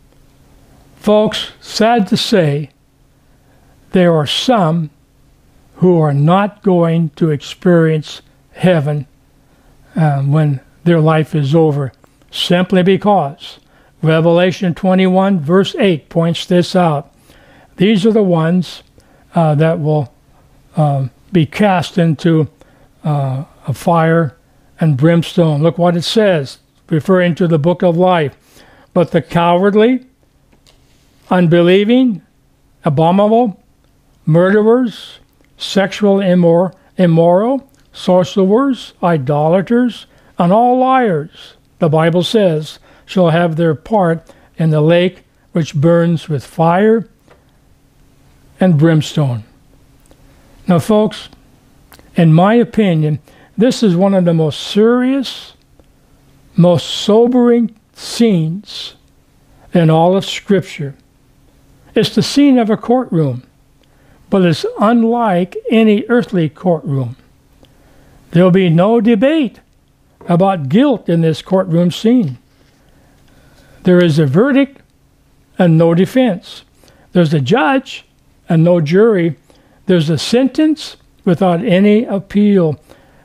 Folks, sad to say, there are some who are not going to experience heaven um, when their life is over, simply because Revelation twenty-one verse eight points this out. These are the ones uh, that will uh, be cast into uh, a fire and brimstone. Look what it says, referring to the book of life. But the cowardly, unbelieving, abominable, murderers, sexual immor- immoral, sorcerers, idolaters, and all liars, the Bible says, shall have their part in the lake which burns with fire and brimstone. Now, folks, in my opinion, this is one of the most serious, most sobering scenes in all of Scripture. It's the scene of a courtroom, but it's unlike any earthly courtroom. There'll be no debate about guilt in this courtroom scene. There is a verdict and no defense. There's a judge and no jury. There's a sentence without any appeal.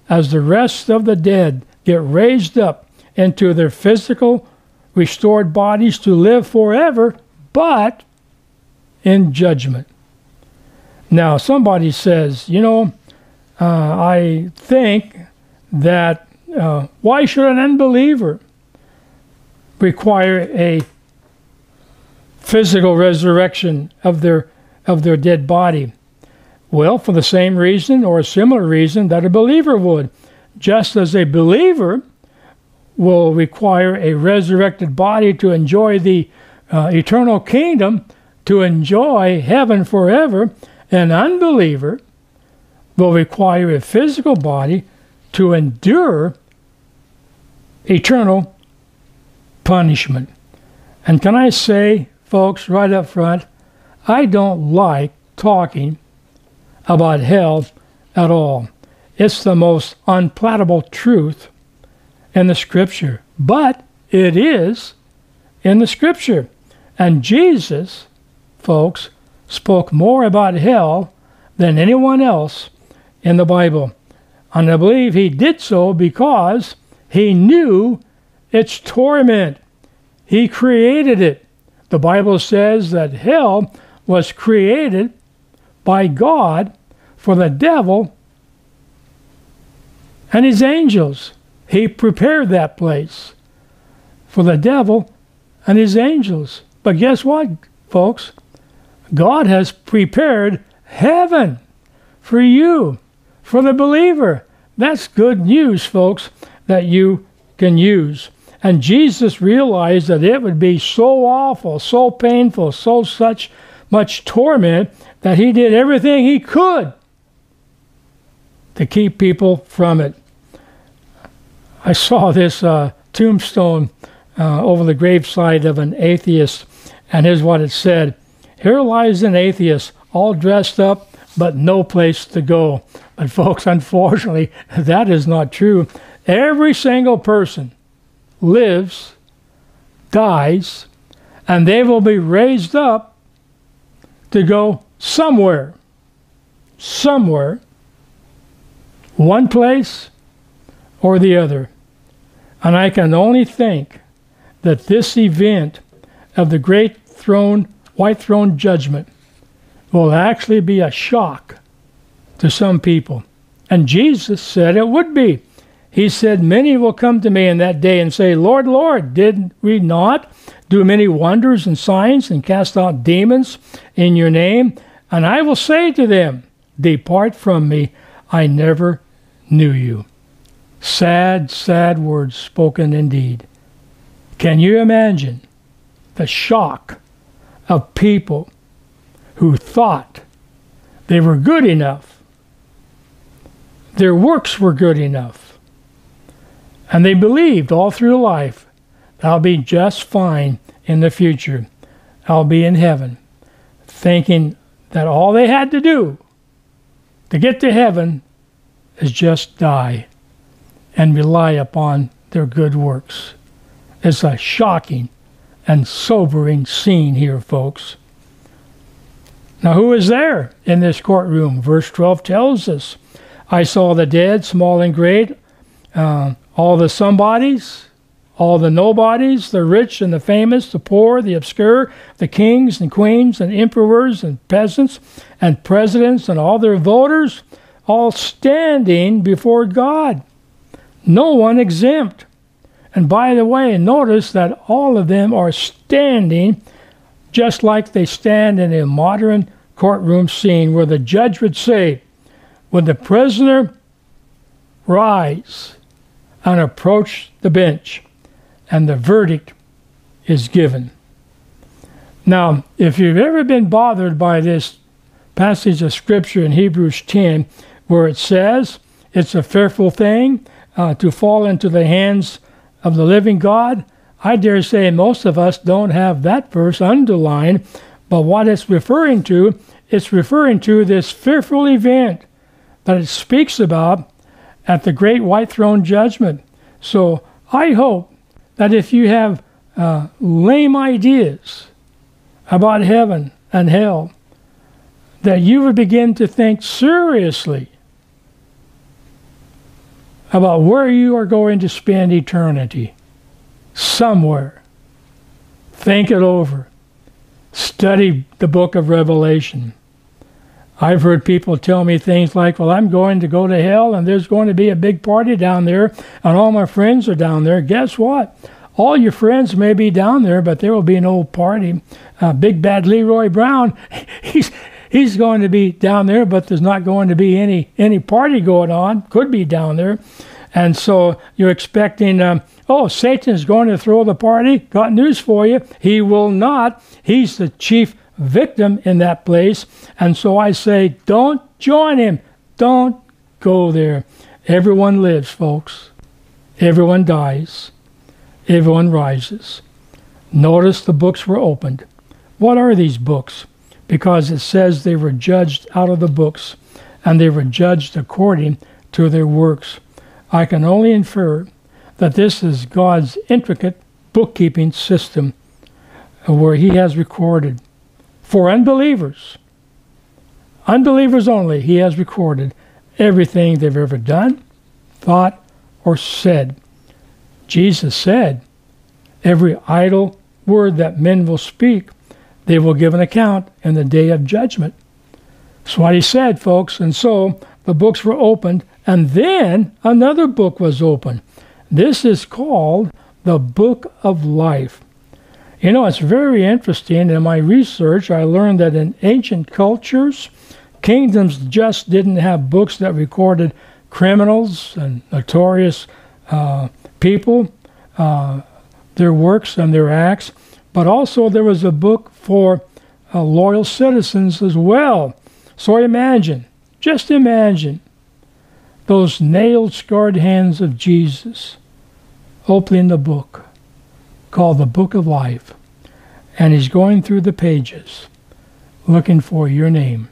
as the rest of the dead get raised up into their physical, restored bodies to live forever, but in judgment. Now, somebody says, you know, uh, I think that uh, why should an unbeliever require a physical resurrection of their of their dead body? Well, for the same reason or a similar reason that a believer would. Just as a believer will require a resurrected body to enjoy the uh, eternal kingdom, to enjoy heaven forever, an unbeliever will require a physical body to endure eternal punishment. And can I say, folks, right up front, I don't like talking about hell at all. It's the most unpalatable truth in the Scripture. But it is in the Scripture. And Jesus, folks, spoke more about hell than anyone else in the Bible. And I believe he did so because he knew its torment. He created it. The Bible says that hell was created by God for the devil and his angels. He prepared that place for the devil and his angels. But guess what, folks? God has prepared heaven for you, for the believer. That's good news, folks, that you can use. And Jesus realized that it would be so awful, so painful, so such much torment that he did everything he could to keep people from it. I saw this uh, tombstone uh, over the graveside of an atheist, and here's what it said. Here lies an atheist, all dressed up, but no place to go. But folks, unfortunately, that is not true. Every single person lives, dies, and they will be raised up to go somewhere. Somewhere. One place or the other. And I can only think that this event of the great throne, white throne judgment will actually be a shock to some people. And Jesus said it would be. He said, many will come to me in that day and say, Lord, Lord, did we not do many wonders and signs and cast out demons in your name? And I will say to them, depart from me, I never knew you. Sad, sad words spoken indeed. Can you imagine the shock of people who thought they were good enough, their works were good enough, and they believed all through life, I'll be just fine in the future, I'll be in heaven, thinking that all they had to do to get to heaven is just die and rely upon their good works. It's a shocking and sobering scene here, folks. Now, who is there in this courtroom? Verse twelve tells us, I saw the dead, small and great, uh, all the somebodies, all the nobodies, the rich and the famous, the poor, the obscure, the kings and queens and emperors and peasants and presidents and all their voters, all standing before God. No one exempt. And by the way, notice that all of them are standing just like they stand in a modern courtroom scene where the judge would say, would the prisoner rise and approach the bench? And the verdict is given. Now, if you've ever been bothered by this passage of Scripture in Hebrews ten, where it says it's a fearful thing uh, to fall into the hands of the living God, I dare say most of us don't have that verse underlined, but what it's referring to, it's referring to this fearful event that it speaks about at the great white throne judgment. So I hope that if you have uh, lame ideas about heaven and hell, that you would begin to think seriously about where you are going to spend eternity. Somewhere. Think it over. Study the book of Revelation. I've heard people tell me things like, well, I'm going to go to hell and there's going to be a big party down there and all my friends are down there. Guess what? All your friends may be down there, but there will be no party. Uh, Big Bad Leroy Brown, he's he's going to be down there, but there's not going to be any, any party going on. Could be down there. And so you're expecting, um, oh, Satan's going to throw the party. Got news for you. He will not. He's the chief victim in that place. And so I say, don't join him. Don't go there. Everyone lives, folks. Everyone dies. Everyone rises. Notice the books were opened. What are these books? Because it says they were judged out of the books, and they were judged according to their works. I can only infer that this is God's intricate bookkeeping system where he has recorded for unbelievers, unbelievers only, he has recorded everything they've ever done, thought, or said. Jesus said, every idle word that men will speak, they will give an account in the day of judgment. That's what he said, folks. And so the books were opened, and then another book was opened. This is called the Book of Life. You know, it's very interesting. In my research, I learned that in ancient cultures, kingdoms just didn't have books that recorded criminals and notorious uh, people, uh, their works and their acts, but also there was a book for uh, loyal citizens as well. So imagine, just imagine, those nailed, scarred hands of Jesus opening the book called the Book of Life, and he's going through the pages looking for your name,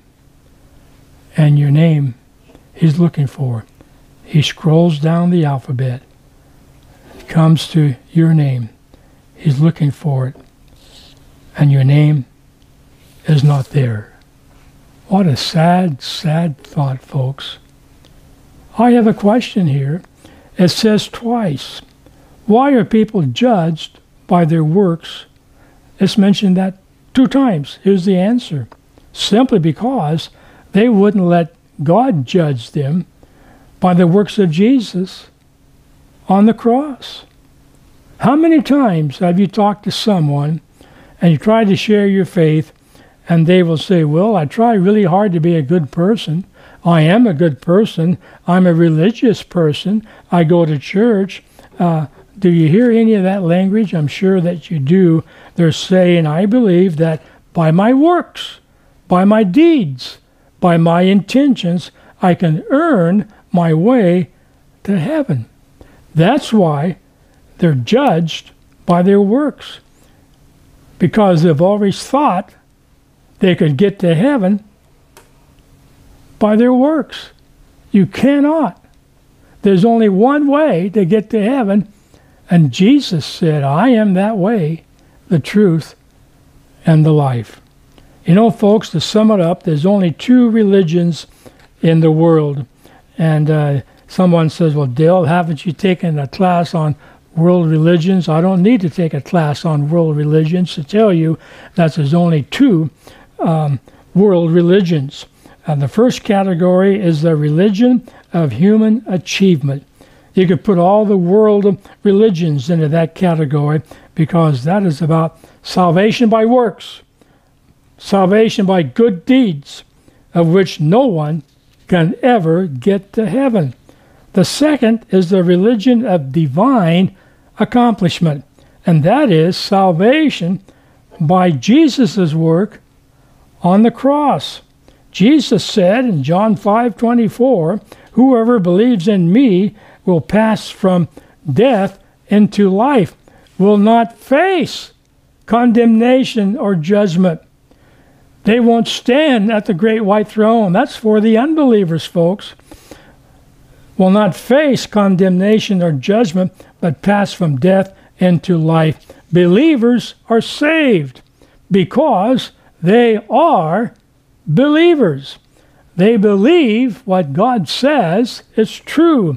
and your name he's looking for. He scrolls down the alphabet, comes to your name, he's looking for it, and your name is not there. What a sad, sad thought, folks. I have a question here. It says twice, why are people judged by their works? It's mentioned that two times. Here's the answer. Simply because they wouldn't let God judge them by the works of Jesus on the cross. How many times have you talked to someone and you try to share your faith, and they will say, well, I try really hard to be a good person. I am a good person. I'm a religious person. I go to church. Uh, do you hear any of that language? I'm sure that you do. They're saying, I believe that by my works, by my deeds, by my intentions, I can earn my way to heaven. That's why they're judged by their works, because they've always thought they could get to heaven by their works. You cannot. There's only one way to get to heaven, and Jesus said, I am that way, the truth, and the life. You know, folks, to sum it up, there's only two religions in the world. And uh, someone says, well, Dale, haven't you taken a class on world religions? I don't need to take a class on world religions to tell you that there's only two um, world religions. And the first category is the religion of human achievement. You could put all the world religions into that category, because that is about salvation by works, salvation by good deeds, of which no one can ever get to heaven. The second is the religion of divine accomplishment, and that is salvation by Jesus' work on the cross. Jesus said in John five twenty-four, whoever believes in me will pass from death into life, will not face condemnation or judgment. They won't stand at the great white throne. That's for the unbelievers, folks. Will not face condemnation or judgment, but pass from death into life. Believers are saved because they are believers. They believe what God says is true.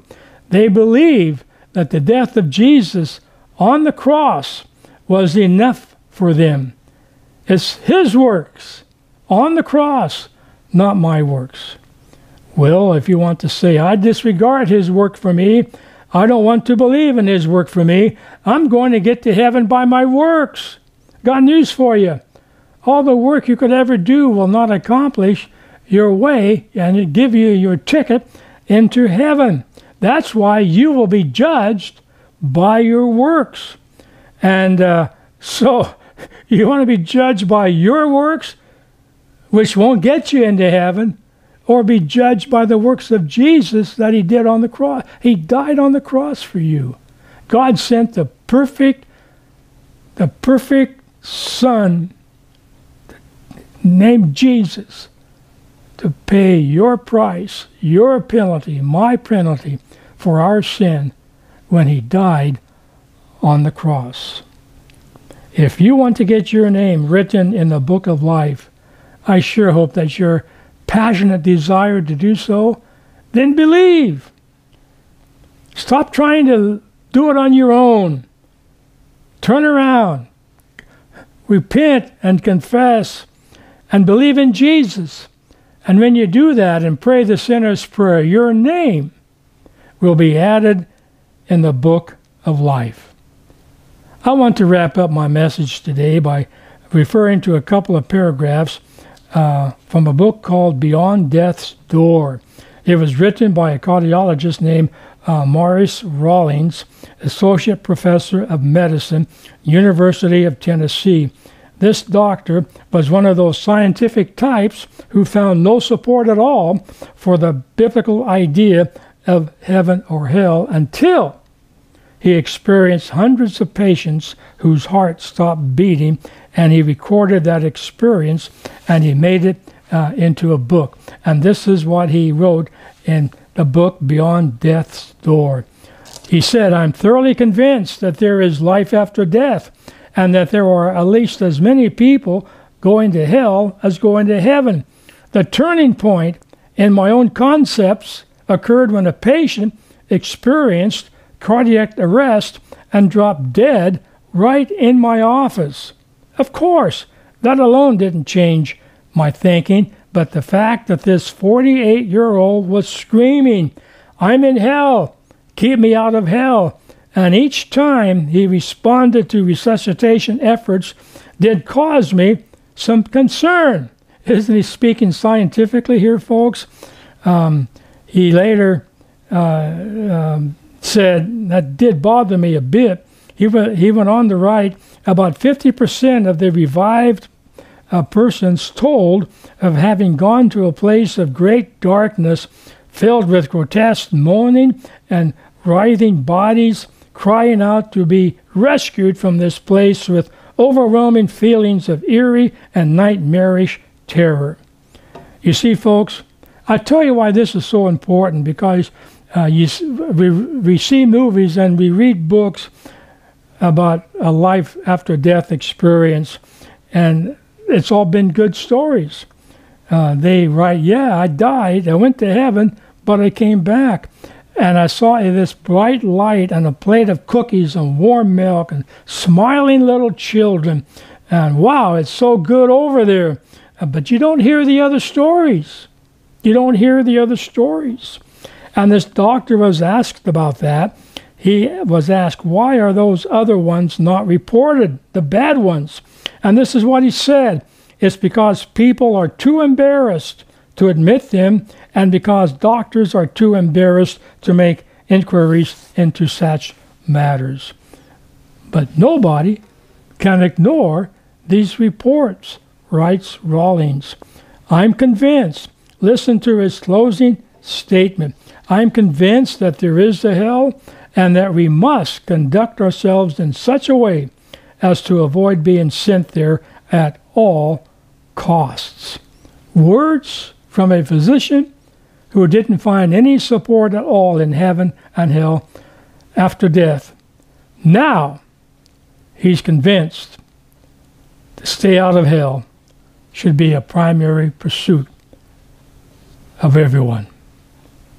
They believe that the death of Jesus on the cross was enough for them. It's his works on the cross, not my works. Well, if you want to say, I disregard his work for me, I don't want to believe in his work for me, I'm going to get to heaven by my works. Got news for you. All the work you could ever do will not accomplish your way and give you your ticket into heaven. That's why you will be judged by your works. And uh, so you want to be judged by your works, which won't get you into heaven, or be judged by the works of Jesus that he did on the cross. He died on the cross for you. God sent the perfect, the perfect Son named Jesus to pay your price, your penalty, my penalty for our sin when he died on the cross. If you want to get your name written in the book of life, I sure hope that your passionate desire to do so, then believe. Stop trying to do it on your own. Turn around. Repent and confess and believe in Jesus. And when you do that and pray the sinner's prayer, your name will be added in the book of life. I want to wrap up my message today by referring to a couple of paragraphs uh, from a book called Beyond Death's Door. It was written by a cardiologist named uh, Maurice Rawlings, Associate Professor of Medicine, University of Tennessee. This doctor was one of those scientific types who found no support at all for the biblical idea of heaven or hell until he experienced hundreds of patients whose hearts stopped beating, and he recorded that experience and he made it uh, into a book. And this is what he wrote in the book Beyond Death's Door. He said, I'm thoroughly convinced that there is life after death, and that there are at least as many people going to hell as going to heaven. The turning point in my own concepts occurred when a patient experienced cardiac arrest and dropped dead right in my office. Of course, that alone didn't change my thinking, but the fact that this forty-eight-year-old was screaming, I'm in hell, keep me out of hell. And each time he responded to resuscitation efforts did cause me some concern. Isn't he speaking scientifically here, folks? Um, he later uh, um, said, that did bother me a bit. He went, he went on to write, about fifty percent of the revived uh, persons told of having gone to a place of great darkness filled with grotesque moaning and writhing bodies, crying out to be rescued from this place with overwhelming feelings of eerie and nightmarish terror. You see, folks, I tell you why this is so important, because uh, you, we, we see movies and we read books about a life after death experience, and it's all been good stories. Uh, they write, yeah, I died, I went to heaven, but I came back. And I saw this bright light and a plate of cookies and warm milk and smiling little children. And wow, it's so good over there. But you don't hear the other stories. You don't hear the other stories. And this doctor was asked about that. He was asked, why are those other ones not reported, the bad ones? And this is what he said. It's because people are too embarrassed to admit them, and because doctors are too embarrassed to make inquiries into such matters. But nobody can ignore these reports, writes Rawlings. I'm convinced, listen to his closing statement, I'm convinced that there is a hell and that we must conduct ourselves in such a way as to avoid being sent there at all costs. Words from a physician who didn't find any support at all in heaven and hell after death. Now, he's convinced to stay out of hell should be a primary pursuit of everyone.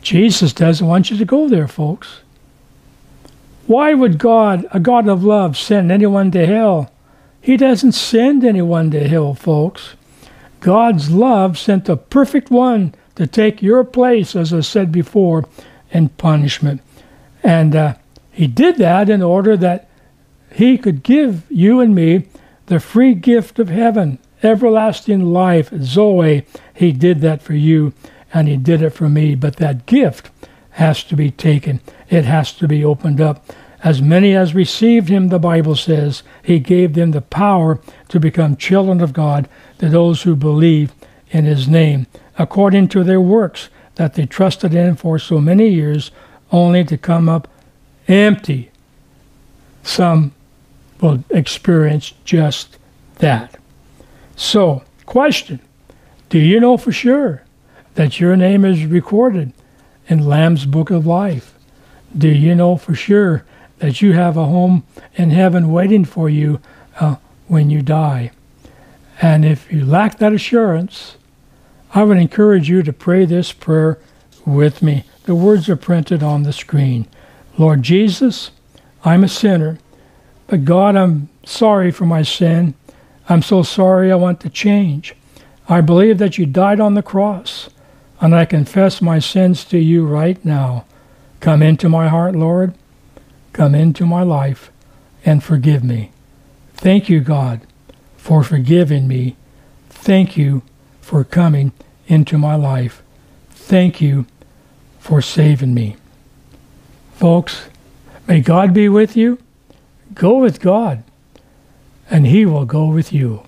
Jesus doesn't want you to go there, folks. Why would God, a God of love, send anyone to hell? He doesn't send anyone to hell, folks. God's love sent the perfect one to take your place, as I said before, in punishment. And uh, he did that in order that he could give you and me the free gift of heaven, everlasting life, Zoe. He did that for you, and he did it for me. But that gift has to be taken. It has to be opened up. As many as received him, the Bible says, he gave them the power to become children of God, to those who believe in his name, according to their works that they trusted in for so many years, only to come up empty. Some will experience just that. So, question, do you know for sure that your name is recorded in Lamb's Book of Life? Do you know for sure that you have a home in heaven waiting for you uh, when you die? And if you lack that assurance, I would encourage you to pray this prayer with me. The words are printed on the screen. Lord Jesus, I'm a sinner, but God, I'm sorry for my sin. I'm so sorry, I want to change. I believe that you died on the cross, and I confess my sins to you right now. Come into my heart, Lord. Come into my life and forgive me. Thank you, God, for forgiving me. Thank you for coming into my life. Thank you for saving me. Folks, may God be with you. Go with God, and he will go with you.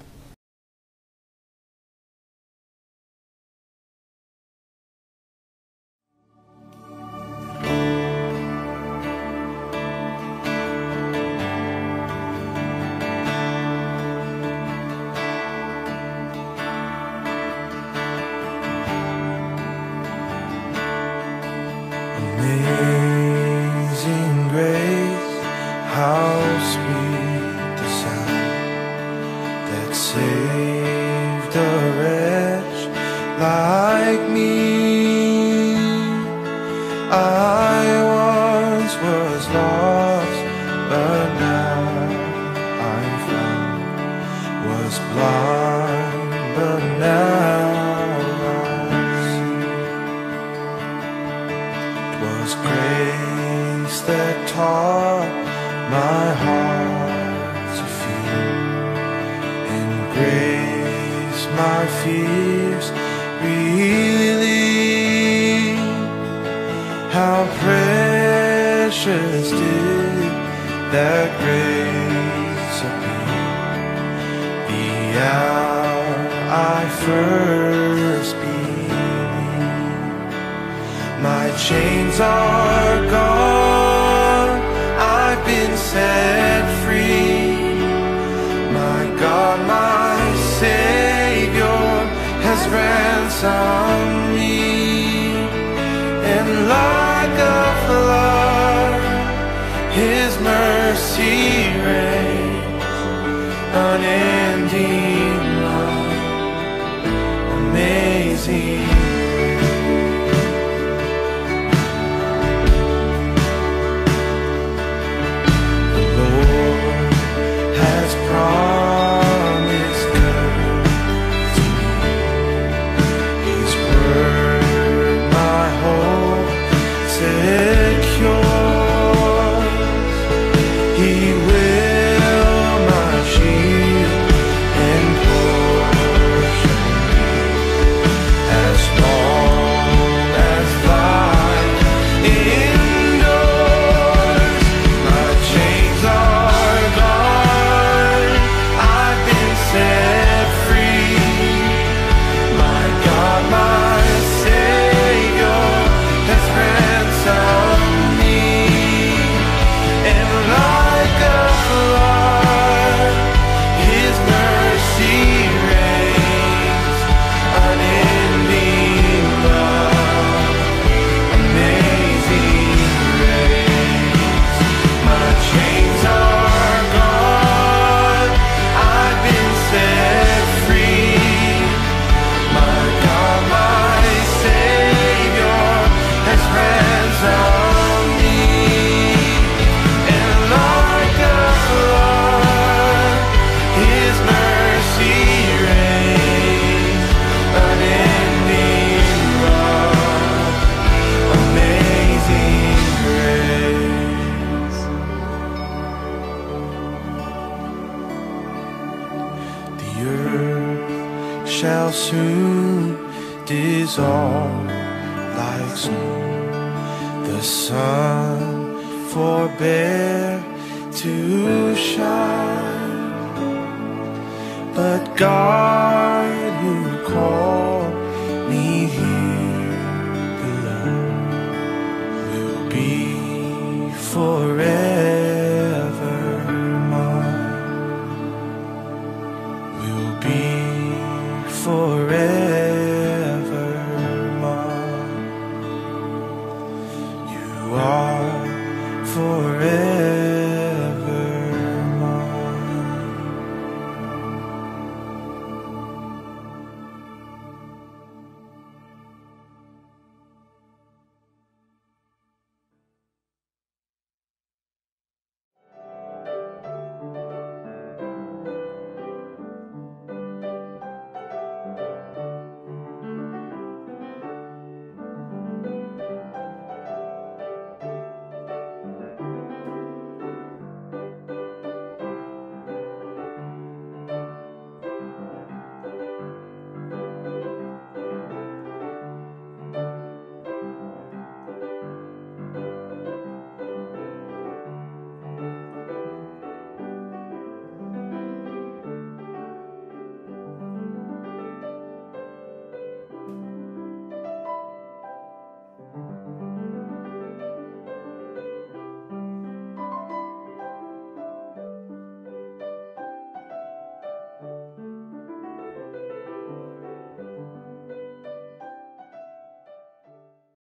Amazing grace, how sweet the sound that saved a wretch like me. I once was lost, but now I'm found. Was blind, but now was grace that taught my heart to feel, and grace my fears relieve. How precious did that grace appear the hour I first believed. My chains are gone, I've been set free. My God, my Savior has ransomed me. And like a flood, his mercy reigns, unending love, amazing. As soon dissolve like snow. The sun forbear to shine, but God who called me here below will be forever mine, will be forever.